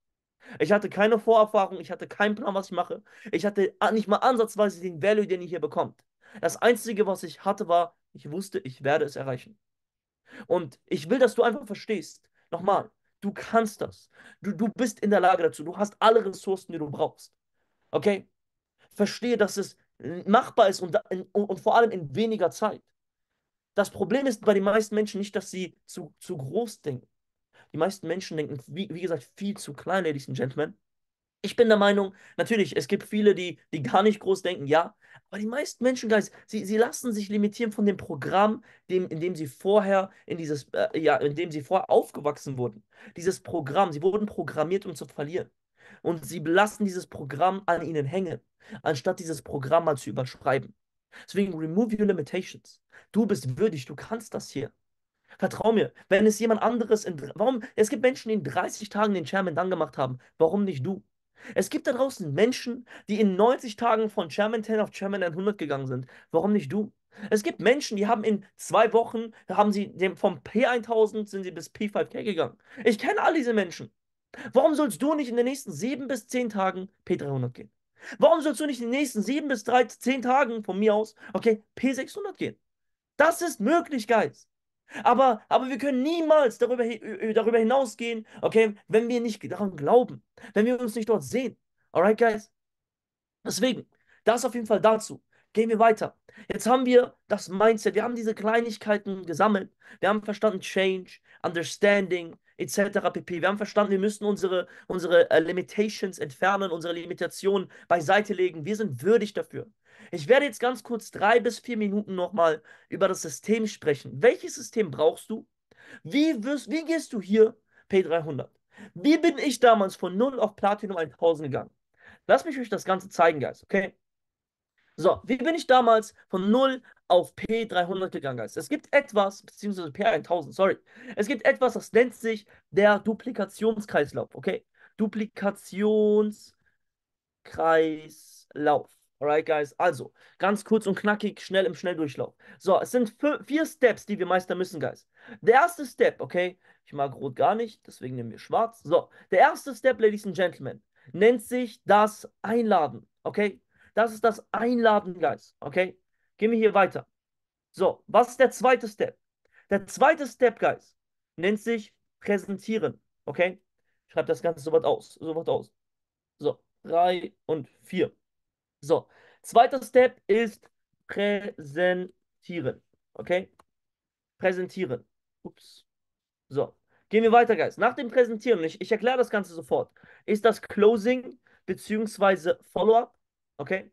Ich hatte keine Vorerfahrung, ich hatte keinen Plan, was ich mache. Ich hatte nicht mal ansatzweise den Value, den ihr hier bekommt. Das Einzige, was ich hatte, war, ich wusste, ich werde es erreichen. Und ich will, dass du einfach verstehst, nochmal, du kannst das. Du bist in der Lage dazu. Du hast alle Ressourcen, die du brauchst. Okay? Verstehe, dass es machbar ist und vor allem in weniger Zeit. Das Problem ist bei den meisten Menschen nicht, dass sie zu groß denken. Die meisten Menschen denken, wie gesagt, viel zu klein, Ladies and Gentlemen. Ich bin der Meinung, natürlich, es gibt viele, die gar nicht groß denken, ja, aber die meisten Menschen, Guys, sie lassen sich limitieren von dem Programm, in dem sie vorher in dem sie vorher aufgewachsen wurden. Dieses Programm, sie wurden programmiert, um zu verlieren. Und sie lassen dieses Programm an ihnen hängen, anstatt dieses Programm mal zu überschreiben. Deswegen remove your limitations. Du bist würdig, du kannst das hier. Vertrau mir, wenn es jemand anderes es gibt Menschen, die in 30 Tagen den Chairman dann gemacht haben. Warum nicht du? Es gibt da draußen Menschen, die in 90 Tagen von Chairman 10 auf Chairman 100 gegangen sind. Warum nicht du? Es gibt Menschen, die haben in 2 Wochen, vom P1000 sind sie bis P5K gegangen. Ich kenne all diese Menschen. Warum sollst du nicht in den nächsten 7 bis 10 Tagen P300 gehen? Warum sollst du nicht in den nächsten 7 bis 10 Tagen von mir aus, okay, P600 gehen? Das ist möglich, Guys. Aber wir können niemals darüber hinausgehen, okay, wenn wir nicht daran glauben, wenn wir uns nicht dort sehen. Alright, guys? Deswegen, das auf jeden Fall dazu. Gehen wir weiter. Jetzt haben wir das Mindset, wir haben diese Kleinigkeiten gesammelt. Wir haben verstanden Change, Understanding, etc. pp. Wir haben verstanden, wir müssen unsere Limitations entfernen, unsere Limitationen beiseite legen. Wir sind würdig dafür. Ich werde jetzt ganz kurz 3 bis 4 Minuten nochmal über das System sprechen. Welches System brauchst du? Wie gehst du hier P300? Wie bin ich damals von 0 auf Platinum 1000 gegangen? Lass mich euch das Ganze zeigen, Guys, okay? So, wie bin ich damals von 0 auf P300 gegangen, Guys? Es gibt etwas, beziehungsweise P1000, sorry. Es gibt etwas, das nennt sich der Duplikationskreislauf, okay? Duplikationskreislauf. Alright, guys. Also, ganz kurz und knackig, schnell im Schnelldurchlauf. So, es sind 4 Steps, die wir meistern müssen, Guys. Der erste Step, okay? Ich mag Rot gar nicht, deswegen nehmen wir Schwarz. So, der erste Step, Ladies and Gentlemen, nennt sich das Einladen, okay? Das ist das Einladen, Guys, okay? Gehen wir hier weiter. So, was ist der zweite Step? Der zweite Step, Guys, nennt sich Präsentieren, okay? Schreibt das Ganze so was aus, so was aus. So, 3 und 4. So, zweiter Step ist präsentieren. Okay? Präsentieren. Ups. So, gehen wir weiter, Guys. Nach dem Präsentieren, ich erkläre das Ganze sofort, ist das Closing beziehungsweise Follow-up. Okay?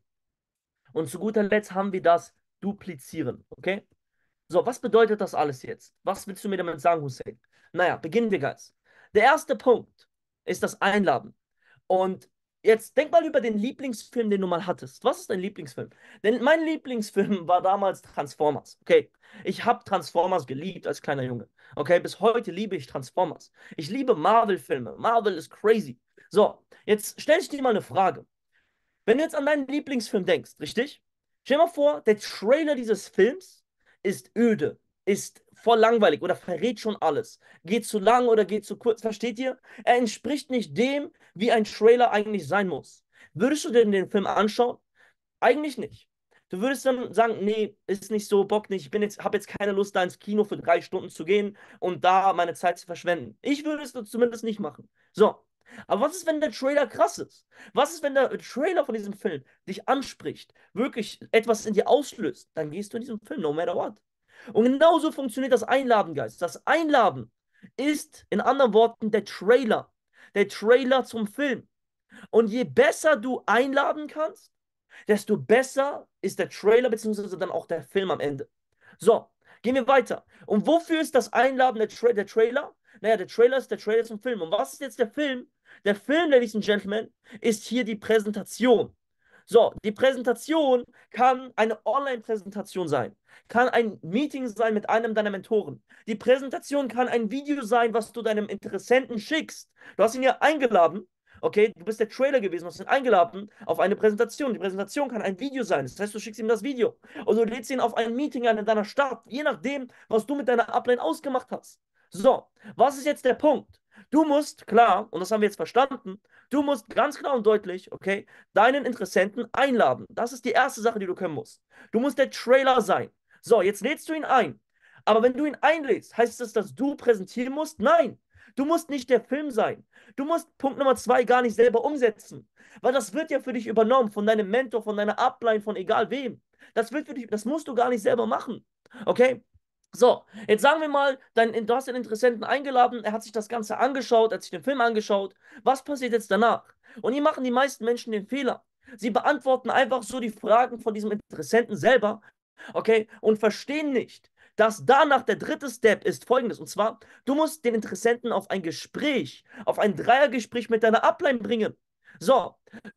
Und zu guter Letzt haben wir das Duplizieren. Okay? So, was bedeutet das alles jetzt? Was willst du mir damit sagen, Hussein? Naja, beginnen wir, Guys. Der erste Punkt ist das Einladen. Und jetzt denk mal über den Lieblingsfilm, den du mal hattest. Was ist dein Lieblingsfilm? Denn mein Lieblingsfilm war damals Transformers. Okay, ich habe Transformers geliebt als kleiner Junge. Okay, bis heute liebe ich Transformers. Ich liebe Marvel-Filme. Marvel ist crazy. So, jetzt stell ich dir mal eine Frage. Wenn du jetzt an deinen Lieblingsfilm denkst, richtig? Stell dir mal vor, der Trailer dieses Films ist öde, ist voll langweilig oder verrät schon alles. Geht zu lang oder geht zu kurz, versteht ihr? Er entspricht nicht dem, wie ein Trailer eigentlich sein muss. Würdest du denn den Film anschauen? Eigentlich nicht. Du würdest dann sagen, nee, ist nicht so, Bock nicht, habe jetzt keine Lust, da ins Kino für 3 Stunden zu gehen und da meine Zeit zu verschwenden. Ich würde es zumindest nicht machen. So, aber was ist, wenn der Trailer krass ist? Was ist, wenn der Trailer von diesem Film dich anspricht, wirklich etwas in dir auslöst? Dann gehst du in diesen Film, no matter what. Und genauso funktioniert das Einladen, Geist. Das Einladen ist in anderen Worten der Trailer. Der Trailer zum Film. Und je besser du einladen kannst, desto besser ist der Trailer, beziehungsweise dann auch der Film am Ende. So, gehen wir weiter. Und wofür ist das Einladen der Trailer? Naja, der Trailer ist der Trailer zum Film. Und was ist jetzt der Film? Der Film, Ladies and Gentlemen, ist hier die Präsentation. So, die Präsentation kann eine Online-Präsentation sein, kann ein Meeting sein mit einem deiner Mentoren. Die Präsentation kann ein Video sein, was du deinem Interessenten schickst. Du hast ihn ja eingeladen. Okay, du bist der Trailer gewesen, hast ihn eingeladen auf eine Präsentation. Die Präsentation kann ein Video sein. Das heißt, du schickst ihm das Video. Oder du lädst ihn auf ein Meeting an in deiner Stadt, je nachdem, was du mit deiner Upline ausgemacht hast. So, was ist jetzt der Punkt? Du musst klar, und das haben wir jetzt verstanden, du musst ganz klar und deutlich, okay, deinen Interessenten einladen. Das ist die erste Sache, die du können musst. Du musst der Trailer sein. So, jetzt lädst du ihn ein. Aber wenn du ihn einlädst, heißt das, dass du präsentieren musst? Nein. Du musst nicht der Film sein. Du musst Punkt Nummer 2 gar nicht selber umsetzen. Weil das wird ja für dich übernommen von deinem Mentor, von deiner Upline, von egal wem. Das wird für dich, das musst du gar nicht selber machen. Okay? So, jetzt sagen wir mal, du hast den Interessenten eingeladen, er hat sich das Ganze angeschaut, er hat sich den Film angeschaut. Was passiert jetzt danach? Und hier machen die meisten Menschen den Fehler. Sie beantworten einfach so die Fragen von diesem Interessenten selber, okay, und verstehen nicht, dass danach der dritte Step ist folgendes. Und zwar, du musst den Interessenten auf ein Gespräch, auf ein Dreiergespräch mit deiner Upline bringen. So,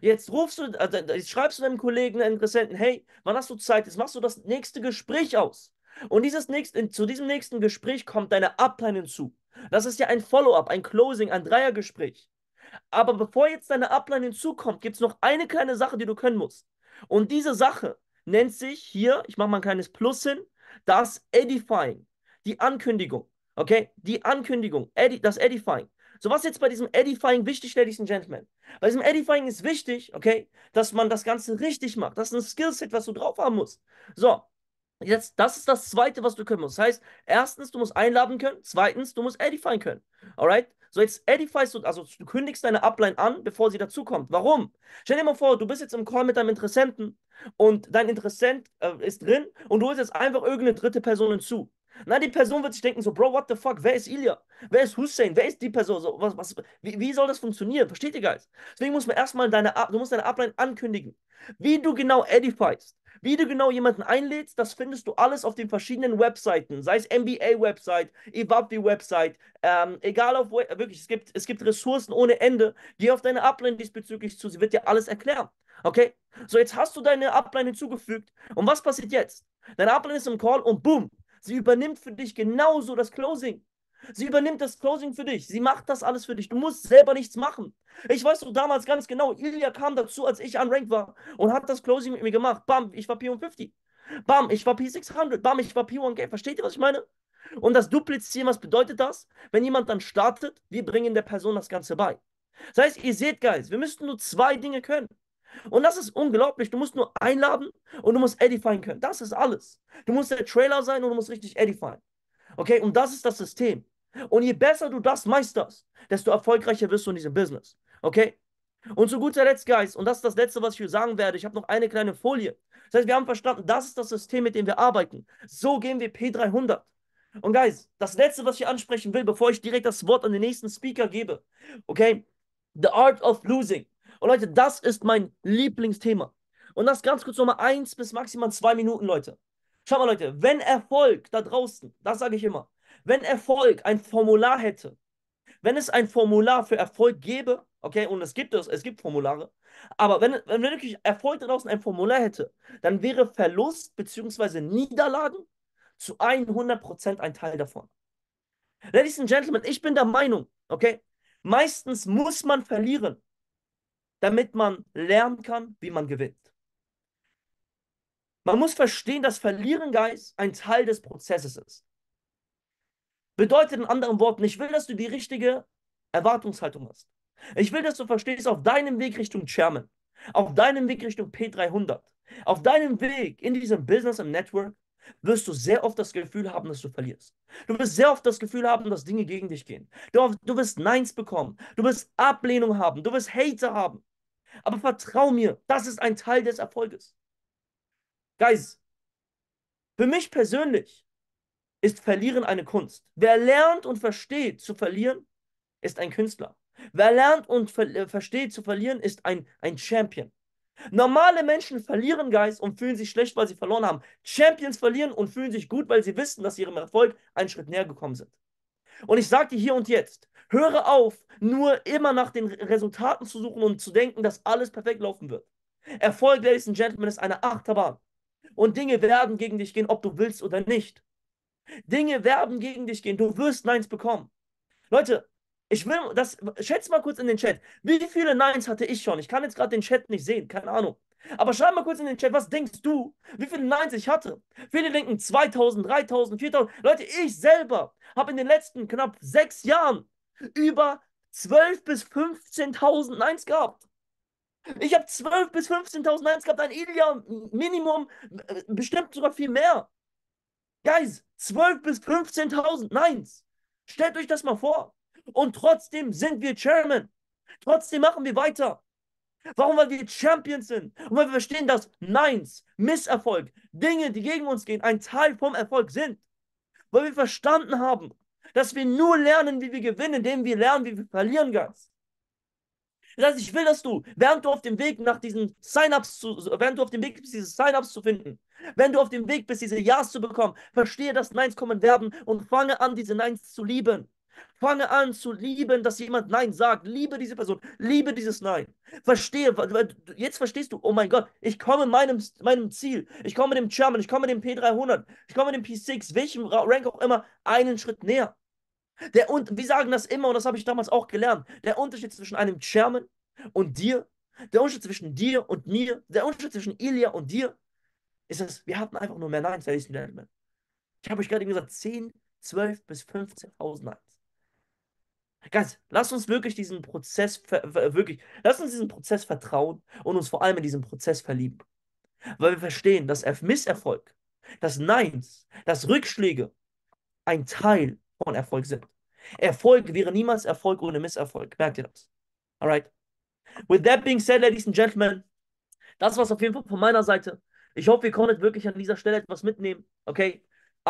jetzt schreibst du deinem Kollegen, deinem Interessenten, hey, wann hast du Zeit? Jetzt machst du das nächste Gespräch aus. Und zu diesem nächsten Gespräch kommt deine Upline hinzu. Das ist ja ein Follow-up, ein Closing, ein Dreiergespräch. Aber bevor jetzt deine Upline hinzukommt, gibt es noch eine kleine Sache, die du können musst. Und diese Sache nennt sich hier, ich mache mal ein kleines Plus hin, das Edifying, die Ankündigung. Okay? Die Ankündigung, das Edifying. So, was jetzt bei diesem Edifying wichtig, Ladies and Gentlemen? Bei diesem Edifying ist wichtig, okay, dass man das Ganze richtig macht. Das ist ein Skillset, was du drauf haben musst. So, jetzt, das ist das Zweite, was du können musst. Das heißt, erstens, du musst einladen können. Zweitens, du musst edifyen können. Alright? So, jetzt edifyst du, also du kündigst deine Upline an, bevor sie dazukommt. Warum? Stell dir mal vor, du bist jetzt im Call mit deinem Interessenten und dein Interessent ist drin und du holst jetzt einfach irgendeine dritte Person hinzu. Na, die Person wird sich denken so, Bro, what the fuck, wer ist Ilya? Wer ist Hussein? Wer ist die Person? So, wie soll das funktionieren? Versteht ihr, Guys? Deswegen muss man erstmal du musst deine Upline ankündigen. Wie du genau edifyst, wie du genau jemanden einlädst, das findest du alles auf den verschiedenen Webseiten, sei es MBA-Website, Evapi-Website, egal auf, wirklich, es gibt Ressourcen ohne Ende. Geh auf deine Upline diesbezüglich zu, sie wird dir alles erklären. Okay? So, jetzt hast du deine Upline hinzugefügt. Und was passiert jetzt? Deine Upline ist im Call und boom, sie übernimmt für dich genauso das Closing. Sie übernimmt das Closing für dich. Sie macht das alles für dich. Du musst selber nichts machen. Ich weiß doch damals ganz genau, Ilya kam dazu, als ich unranked war und hat das Closing mit mir gemacht. Bam, ich war P150. Bam, ich war P600. Bam, ich war P1K. Versteht ihr, was ich meine? Und das Duplizieren, was bedeutet das? Wenn jemand dann startet, wir bringen der Person das Ganze bei. Das heißt, ihr seht, Guys, wir müssten nur zwei Dinge können. Und das ist unglaublich. Du musst nur einladen und du musst edifyen können. Das ist alles. Du musst der Trailer sein und du musst richtig edifyen. Okay, und das ist das System. Und je besser du das meisterst, desto erfolgreicher wirst du in diesem Business. Okay? Und zu guter Letzt, Guys, und das ist das Letzte, was ich hier sagen werde, ich habe noch eine kleine Folie. Das heißt, wir haben verstanden, das ist das System, mit dem wir arbeiten. So gehen wir P300. Und Guys, das Letzte, was ich ansprechen will, bevor ich direkt das Wort an den nächsten Speaker gebe, okay? The Art of Losing. Und Leute, das ist mein Lieblingsthema. Und das ganz kurz nochmal 1 bis maximal 2 Minuten, Leute. Schau mal, Leute, wenn Erfolg da draußen, das sage ich immer, wenn Erfolg ein Formular hätte, wenn es ein Formular für Erfolg gäbe, okay, und es gibt Formulare, aber wenn wirklich Erfolg da draußen ein Formular hätte, dann wäre Verlust bzw. Niederlagen zu 100% ein Teil davon. Ladies and Gentlemen, ich bin der Meinung, okay, meistens muss man verlieren, damit man lernen kann, wie man gewinnt. Man muss verstehen, dass Verlieren, Guys, ein Teil des Prozesses ist. Bedeutet in anderen Worten, ich will, dass du die richtige Erwartungshaltung hast. Ich will, dass du verstehst, auf deinem Weg Richtung Chairman, auf deinem Weg Richtung P300, auf deinem Weg in diesem Business im Network, wirst du sehr oft das Gefühl haben, dass du verlierst. Du wirst sehr oft das Gefühl haben, dass Dinge gegen dich gehen. Du wirst Neins bekommen. Du wirst Ablehnung haben. Du wirst Hater haben. Aber vertrau mir, das ist ein Teil des Erfolges. Guys, für mich persönlich ist Verlieren eine Kunst. Wer lernt und versteht zu verlieren, ist ein Künstler. Wer lernt und versteht zu verlieren, ist ein Champion. Normale Menschen verlieren, Guys, und fühlen sich schlecht, weil sie verloren haben. Champions verlieren und fühlen sich gut, weil sie wissen, dass sie ihrem Erfolg einen Schritt näher gekommen sind. Und ich sage dir hier und jetzt, höre auf, nur immer nach den Resultaten zu suchen und zu denken, dass alles perfekt laufen wird. Erfolg, Ladies and Gentlemen, ist eine Achterbahn. Und Dinge werden gegen dich gehen, ob du willst oder nicht. Dinge werden gegen dich gehen. Du wirst Neins bekommen. Leute, ich will das, schätzt mal kurz in den Chat. Wie viele Neins hatte ich schon? Ich kann jetzt gerade den Chat nicht sehen, keine Ahnung. Aber schreib mal kurz in den Chat, was denkst du, wie viele Neins ich hatte? Viele denken 2000, 3000, 4000. Leute, ich selber habe in den letzten knapp 6 Jahren über 12.000 bis 15.000 Nines gehabt. Ich habe 12.000 bis 15.000 Nines gehabt, ein Ilya Minimum, bestimmt sogar viel mehr. Guys, 12.000 bis 15.000 Nines. Stellt euch das mal vor. Und trotzdem sind wir Chairman. Trotzdem machen wir weiter. Warum? Weil wir Champions sind. Und weil wir verstehen, dass Nines, Misserfolg, Dinge, die gegen uns gehen, ein Teil vom Erfolg sind. Weil wir verstanden haben, dass wir nur lernen, wie wir gewinnen, indem wir lernen, wie wir verlieren, Guys. Das heißt, ich will, dass du, während du auf dem Weg nach diesen während du auf dem Weg bist, diese Sign-ups zu finden, wenn du auf dem Weg bist, diese Ja's zu bekommen, verstehe, dass Neins kommen werden und fange an, diese Neins zu lieben. Fange an zu lieben, dass jemand Nein sagt. Liebe diese Person, liebe dieses Nein. Verstehe, jetzt verstehst du, oh mein Gott, ich komme meinem Ziel. Ich komme dem Chairman, ich komme dem P300, ich komme dem P6, welchem Rank auch immer, einen Schritt näher. Wir sagen das immer und das habe ich damals auch gelernt. Der Unterschied zwischen einem Chairman und dir, der Unterschied zwischen dir und mir, der Unterschied zwischen Ilya und dir, ist es, wir hatten einfach nur mehr Neins, Ladies and Gentlemen. Ich habe euch gerade gesagt, 10, 12 bis 15.000 Neins. Guys, lasst uns wirklich diesen Prozess, lasst uns diesen Prozess vertrauen und uns vor allem in diesen Prozess verlieben. Weil wir verstehen, dass Misserfolg, dass Neins, dass Rückschläge ein Teil von Erfolg sind. Erfolg wäre niemals Erfolg ohne Misserfolg. Merkt ihr das? Alright. With that being said, ladies and gentlemen, das war's auf jeden Fall von meiner Seite. Ich hoffe, ihr konntet wirklich an dieser Stelle etwas mitnehmen. Okay?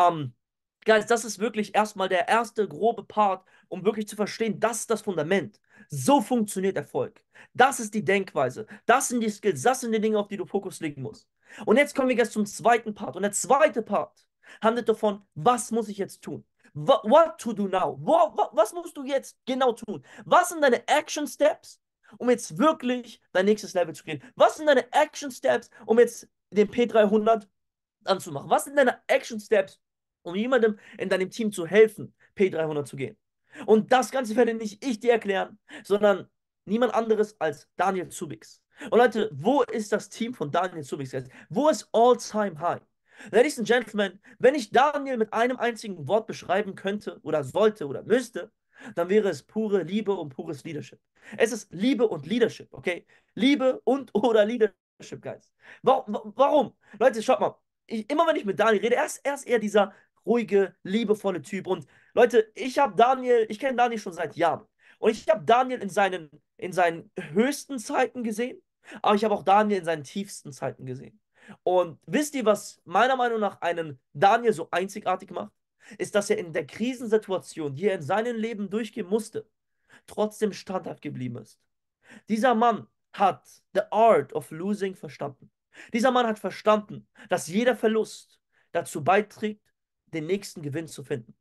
Guys, das ist wirklich erstmal der erste grobe Part, um wirklich zu verstehen, das ist das Fundament. So funktioniert Erfolg. Das ist die Denkweise. Das sind die Skills. Das sind die Dinge, auf die du Fokus legen musst. Und jetzt kommen wir jetzt zum zweiten Part. Und der zweite Part handelt davon, was muss ich jetzt tun? What to do now? Was musst du jetzt genau tun? Was sind deine Action Steps, um jetzt wirklich dein nächstes Level zu gehen? Was sind deine Action Steps, um jetzt den P300 anzumachen? Was sind deine Action Steps, um jemandem in deinem Team zu helfen, P300 zu gehen? Und das Ganze werde nicht ich dir erklären, sondern niemand anderes als Daniel Zubix. Und Leute, wo ist das Team von Daniel Zubix jetzt? Wo ist All-Time High? Ladies and Gentlemen, wenn ich Daniel mit einem einzigen Wort beschreiben könnte oder sollte oder müsste, dann wäre es pure Liebe und pures Leadership. Es ist Liebe und Leadership, okay? Liebe und oder Leadership, Guys. Warum? Leute, schaut mal. Immer wenn ich mit Daniel rede, er ist eher dieser ruhige, liebevolle Typ. Und Leute, ich kenne Daniel schon seit Jahren. Und ich habe Daniel in seinen höchsten Zeiten gesehen, aber ich habe auch Daniel in seinen tiefsten Zeiten gesehen. Und wisst ihr, was meiner Meinung nach einen Daniel so einzigartig macht? Ist, dass er in der Krisensituation, die er in seinem Leben durchgehen musste, trotzdem standhaft geblieben ist. Dieser Mann hat the art of losing verstanden. Dieser Mann hat verstanden, dass jeder Verlust dazu beiträgt, den nächsten Gewinn zu finden,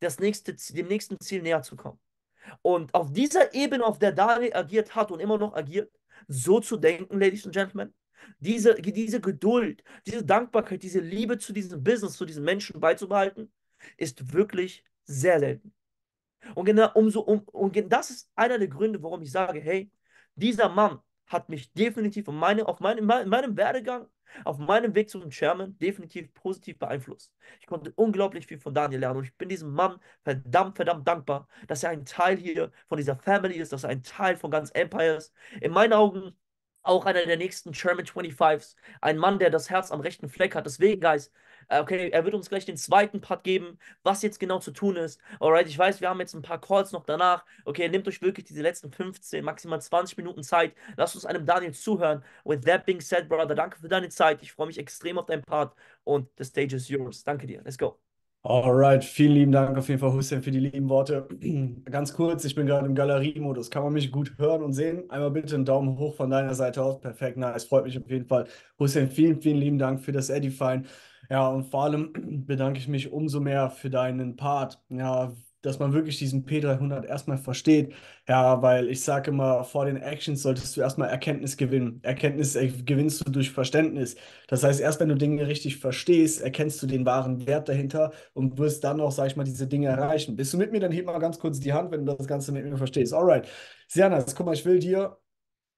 dem nächsten Ziel näher zu kommen. Und auf dieser Ebene, auf der Daniel agiert hat und immer noch agiert, so zu denken, Ladies and Gentlemen, diese Geduld, diese Dankbarkeit, diese Liebe zu diesem Business, zu diesen Menschen beizubehalten, ist wirklich sehr selten. Und genau das ist einer der Gründe, warum ich sage, hey, dieser Mann hat mich definitiv in meinem Werdegang, auf meinem Weg zum Chairman definitiv positiv beeinflusst. Ich konnte unglaublich viel von Daniel lernen und ich bin diesem Mann verdammt, verdammt dankbar, dass er ein Teil hier von dieser Family ist, dass er ein Teil von ganz Empire ist. In meinen Augen auch einer der nächsten Chairman 25s. Ein Mann, der das Herz am rechten Fleck hat. Deswegen, Guys, okay, er wird uns gleich den zweiten Part geben, was jetzt genau zu tun ist. Alright, ich weiß, wir haben jetzt ein paar Calls noch danach. Okay, nehmt euch wirklich diese letzten 15, maximal 20 Minuten Zeit. Lasst uns einem Daniel zuhören. With that being said, Brother, danke für deine Zeit. Ich freue mich extrem auf deinen Part und the stage is yours. Danke dir. Let's go. Alright, vielen lieben Dank auf jeden Fall, Hussein, für die lieben Worte. Ganz kurz, ich bin gerade im Galeriemodus. Kann man mich gut hören und sehen? Einmal bitte einen Daumen hoch von deiner Seite aus. Perfekt, nice, freut mich auf jeden Fall. Hussein, vielen, vielen lieben Dank für das Edifying. Ja, und vor allem bedanke ich mich umso mehr für deinen Part. Ja, dass man wirklich diesen P300 erstmal versteht. Ja, weil ich sage immer, vor den Actions solltest du erstmal Erkenntnis gewinnen. Erkenntnis gewinnst du durch Verständnis. Das heißt, erst wenn du Dinge richtig verstehst, erkennst du den wahren Wert dahinter und wirst dann auch, sag ich mal, diese Dinge erreichen. Bist du mit mir? Dann heb mal ganz kurz die Hand, wenn du das Ganze mit mir verstehst. Alright. Sehr nice. Guck mal, ich will dir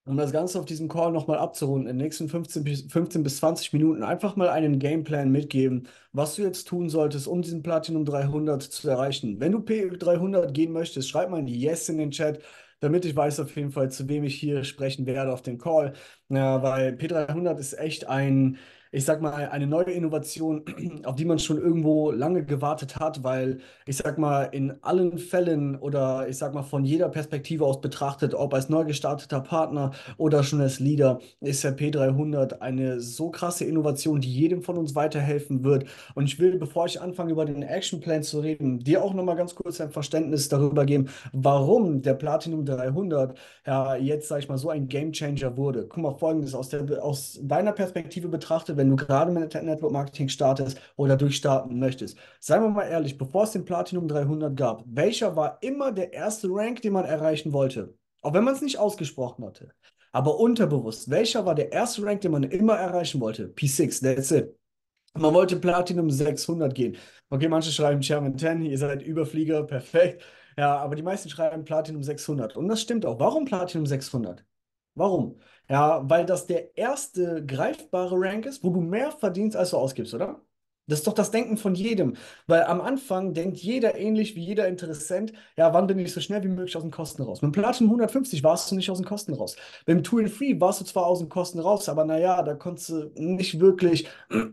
um das Ganze auf diesem Call nochmal abzurunden, in den nächsten 15 bis 20 Minuten einfach mal einen Gameplan mitgeben, was du jetzt tun solltest, um diesen Platinum 300 zu erreichen. Wenn du P300 gehen möchtest, schreib mal ein Yes in den Chat, damit ich weiß auf jeden Fall, zu wem ich hier sprechen werde auf dem Call. Ja, weil P300 ist echt ich sag mal, eine neue Innovation, auf die man schon irgendwo lange gewartet hat, weil ich sag mal, in allen Fällen oder ich sag mal von jeder Perspektive aus betrachtet, ob als neu gestarteter Partner oder schon als Leader, ist der P300 eine so krasse Innovation, die jedem von uns weiterhelfen wird. Und ich will, bevor ich anfange, über den Actionplan zu reden, dir auch nochmal ganz kurz ein Verständnis darüber geben, warum der Platinum 300 ja jetzt, sag ich mal, so ein Gamechanger wurde. Guck mal, folgendes aus deiner Perspektive betrachtet, wenn du gerade mit Network Marketing startest oder durchstarten möchtest. Seien wir mal ehrlich, bevor es den Platinum 300 gab, welcher war immer der erste Rank, den man erreichen wollte? Auch wenn man es nicht ausgesprochen hatte. Aber unterbewusst, welcher war der erste Rank, den man immer erreichen wollte? P6, that's it. Man wollte Platinum 600 gehen. Okay, manche schreiben Chairman 10, ihr seid Überflieger, perfekt. Ja, aber die meisten schreiben Platinum 600. Und das stimmt auch. Warum Platinum 600? Warum? Ja, weil das der erste greifbare Rank ist, wo du mehr verdienst, als du ausgibst, oder? Das ist doch das Denken von jedem. Weil am Anfang denkt jeder ähnlich wie jeder Interessent, ja, wann bin ich so schnell wie möglich aus den Kosten raus? Mit Platinum 150 warst du nicht aus den Kosten raus. Beim Two and Free warst du zwar aus den Kosten raus, aber naja, da konntest du nicht wirklich,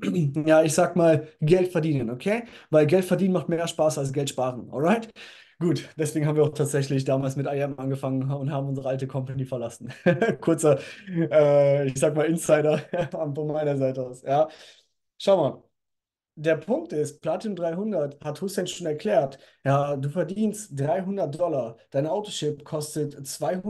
ja, ich sag mal, Geld verdienen, okay? Weil Geld verdienen macht mehr Spaß als Geld sparen, alright? Gut, deswegen haben wir auch tatsächlich damals mit IM angefangen und haben unsere alte Company verlassen. Kurzer, ich sag mal, Insider von meiner Seite aus, ja. Schau mal. Der Punkt ist, Platinum 300 hat Hussein schon erklärt, ja, du verdienst $300, dein Autochip kostet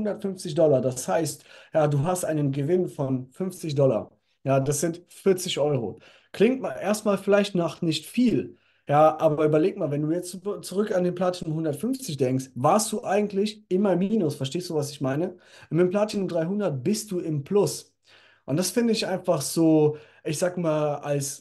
$250, das heißt, ja, du hast einen Gewinn von $50. Ja, das sind 40 Euro. Klingt mal erstmal vielleicht nach nicht viel, ja, aber überleg mal, wenn du jetzt zurück an den Platinum 150 denkst, warst du eigentlich immer im Minus, verstehst du, was ich meine? Und mit dem Platinum 300 bist du im Plus. Und das finde ich einfach so, ich sag mal,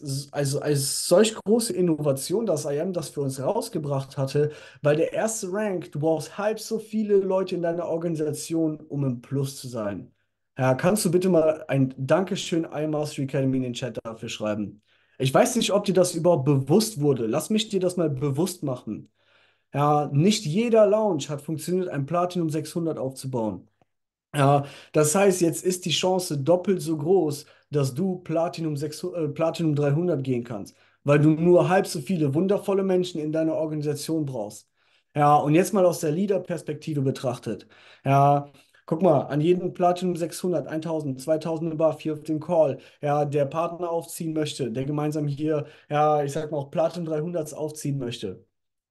als solch große Innovation, dass IM das für uns rausgebracht hatte, weil der erste Rank, du brauchst halb so viele Leute in deiner Organisation, um im Plus zu sein. Ja, kannst du bitte mal ein Dankeschön IM Mastery Academy in den Chat dafür schreiben? Ich weiß nicht, ob dir das überhaupt bewusst wurde. Lass mich dir das mal bewusst machen. Ja, nicht jeder Lounge hat funktioniert, ein Platinum 600 aufzubauen. Ja, das heißt, jetzt ist die Chance doppelt so groß, dass du Platinum 300 gehen kannst, weil du nur halb so viele wundervolle Menschen in deiner Organisation brauchst. Ja, und jetzt mal aus der Leader-Perspektive betrachtet. Ja, guck mal, an jeden Platinum 600, 1000, 2000 Buff hier auf dem Call, ja, der Partner aufziehen möchte, der gemeinsam hier, ja, ich sag mal auch Platinum 300 aufziehen möchte.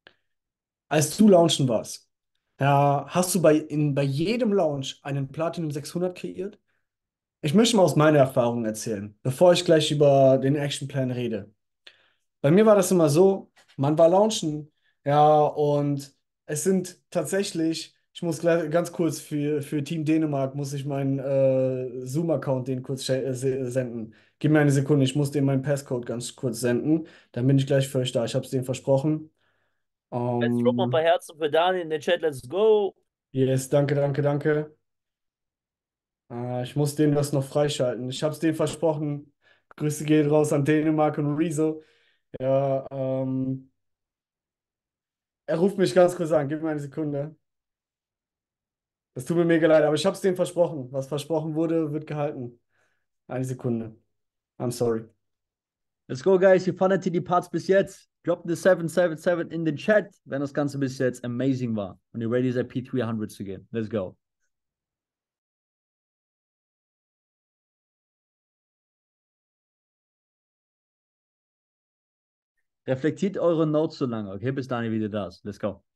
Als du launchen warst, ja, hast du bei jedem Launch einen Platinum 600 kreiert? Ich möchte mal aus meiner Erfahrung erzählen, bevor ich gleich über den Actionplan rede. Bei mir war das immer so, man war launchen, ja, und es sind tatsächlich, ich muss gleich, ganz kurz für Team Dänemark, muss ich meinen Zoom-Account den kurz senden. Gib mir eine Sekunde, ich muss denen meinen Passcode ganz kurz senden. Dann bin ich gleich für euch da. Ich habe es denen versprochen. Jetzt drop mal ein paar Herzen für Daniel in den Chat. Let's go. Yes, danke, danke, danke. Ich muss denen das noch freischalten. Ich habe es denen versprochen. Grüße gehen raus an Dänemark und Rezo. Ja, er ruft mich ganz kurz an. Gib mir eine Sekunde. Das tut mir mega leid, aber ich habe es denen versprochen. Was versprochen wurde, wird gehalten. Eine Sekunde. I'm sorry. Let's go, guys. Ihr fandet die Parts bis jetzt. Drop the 777 in den Chat, wenn das Ganze bis jetzt amazing war und ihr ready seid, P300 zu gehen. Let's go. Reflektiert eure Notes so lange, okay? Bis Daniel wieder da ist. Let's go.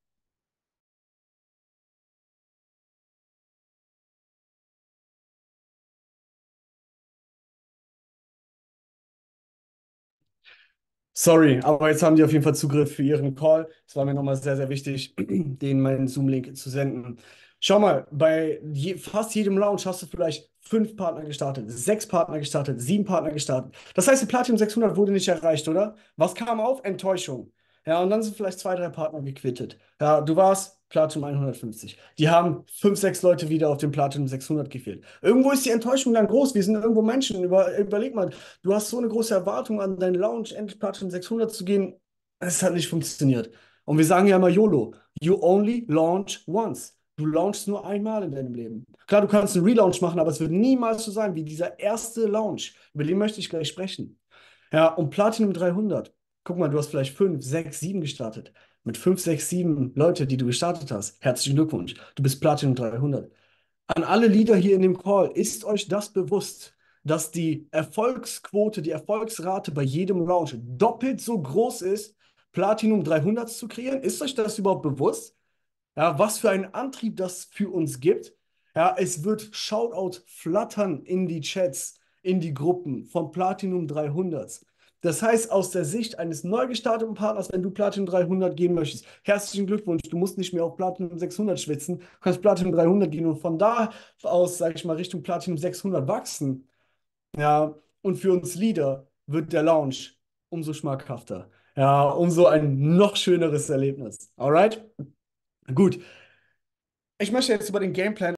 Sorry, aber jetzt haben die auf jeden Fall Zugriff für ihren Call. Es war mir nochmal sehr, sehr wichtig, denen meinen Zoom-Link zu senden. Schau mal, bei fast jedem Launch hast du vielleicht 5 Partner gestartet, 6 Partner gestartet, 7 Partner gestartet. Das heißt, die Platinum 600 wurde nicht erreicht, oder? Was kam auf? Enttäuschung. Ja, und dann sind vielleicht 2, 3 Partner gequittet. Ja, du warst Platinum 150. Die haben 5, 6 Leute wieder auf dem Platinum 600 gefehlt. Irgendwo ist die Enttäuschung dann groß. Wir sind irgendwo Menschen. Überleg mal, du hast so eine große Erwartung an deinen Lounge, endlich Platinum 600 zu gehen. Es hat nicht funktioniert. Und wir sagen ja immer YOLO. You only launch once. Du launchst nur einmal in deinem Leben. Klar, du kannst einen Relaunch machen, aber es wird niemals so sein wie dieser erste Launch. Über den möchte ich gleich sprechen. Ja, und Platinum 300. Guck mal, du hast vielleicht 5, 6, 7 gestartet. Mit 5, 6, 7 Leute, die du gestartet hast. Herzlichen Glückwunsch. Du bist Platinum 300. An alle Leader hier in dem Call, ist euch das bewusst, dass die Erfolgsquote, die Erfolgsrate bei jedem Launch doppelt so groß ist, Platinum 300 zu kreieren? Ist euch das überhaupt bewusst? Ja, was für einen Antrieb das für uns gibt. Ja, es wird Shoutout flattern in die Chats, in die Gruppen von Platinum 300. Das heißt, aus der Sicht eines neu gestarteten Partners, wenn du Platinum 300 gehen möchtest, herzlichen Glückwunsch, du musst nicht mehr auf Platinum 600 schwitzen, du kannst Platinum 300 gehen und von da aus, sage ich mal, Richtung Platinum 600 wachsen. Ja, und für uns Leader wird der Launch umso schmackhafter. Ja, umso ein noch schöneres Erlebnis. Alright? Gut. Ich möchte jetzt über den Gameplan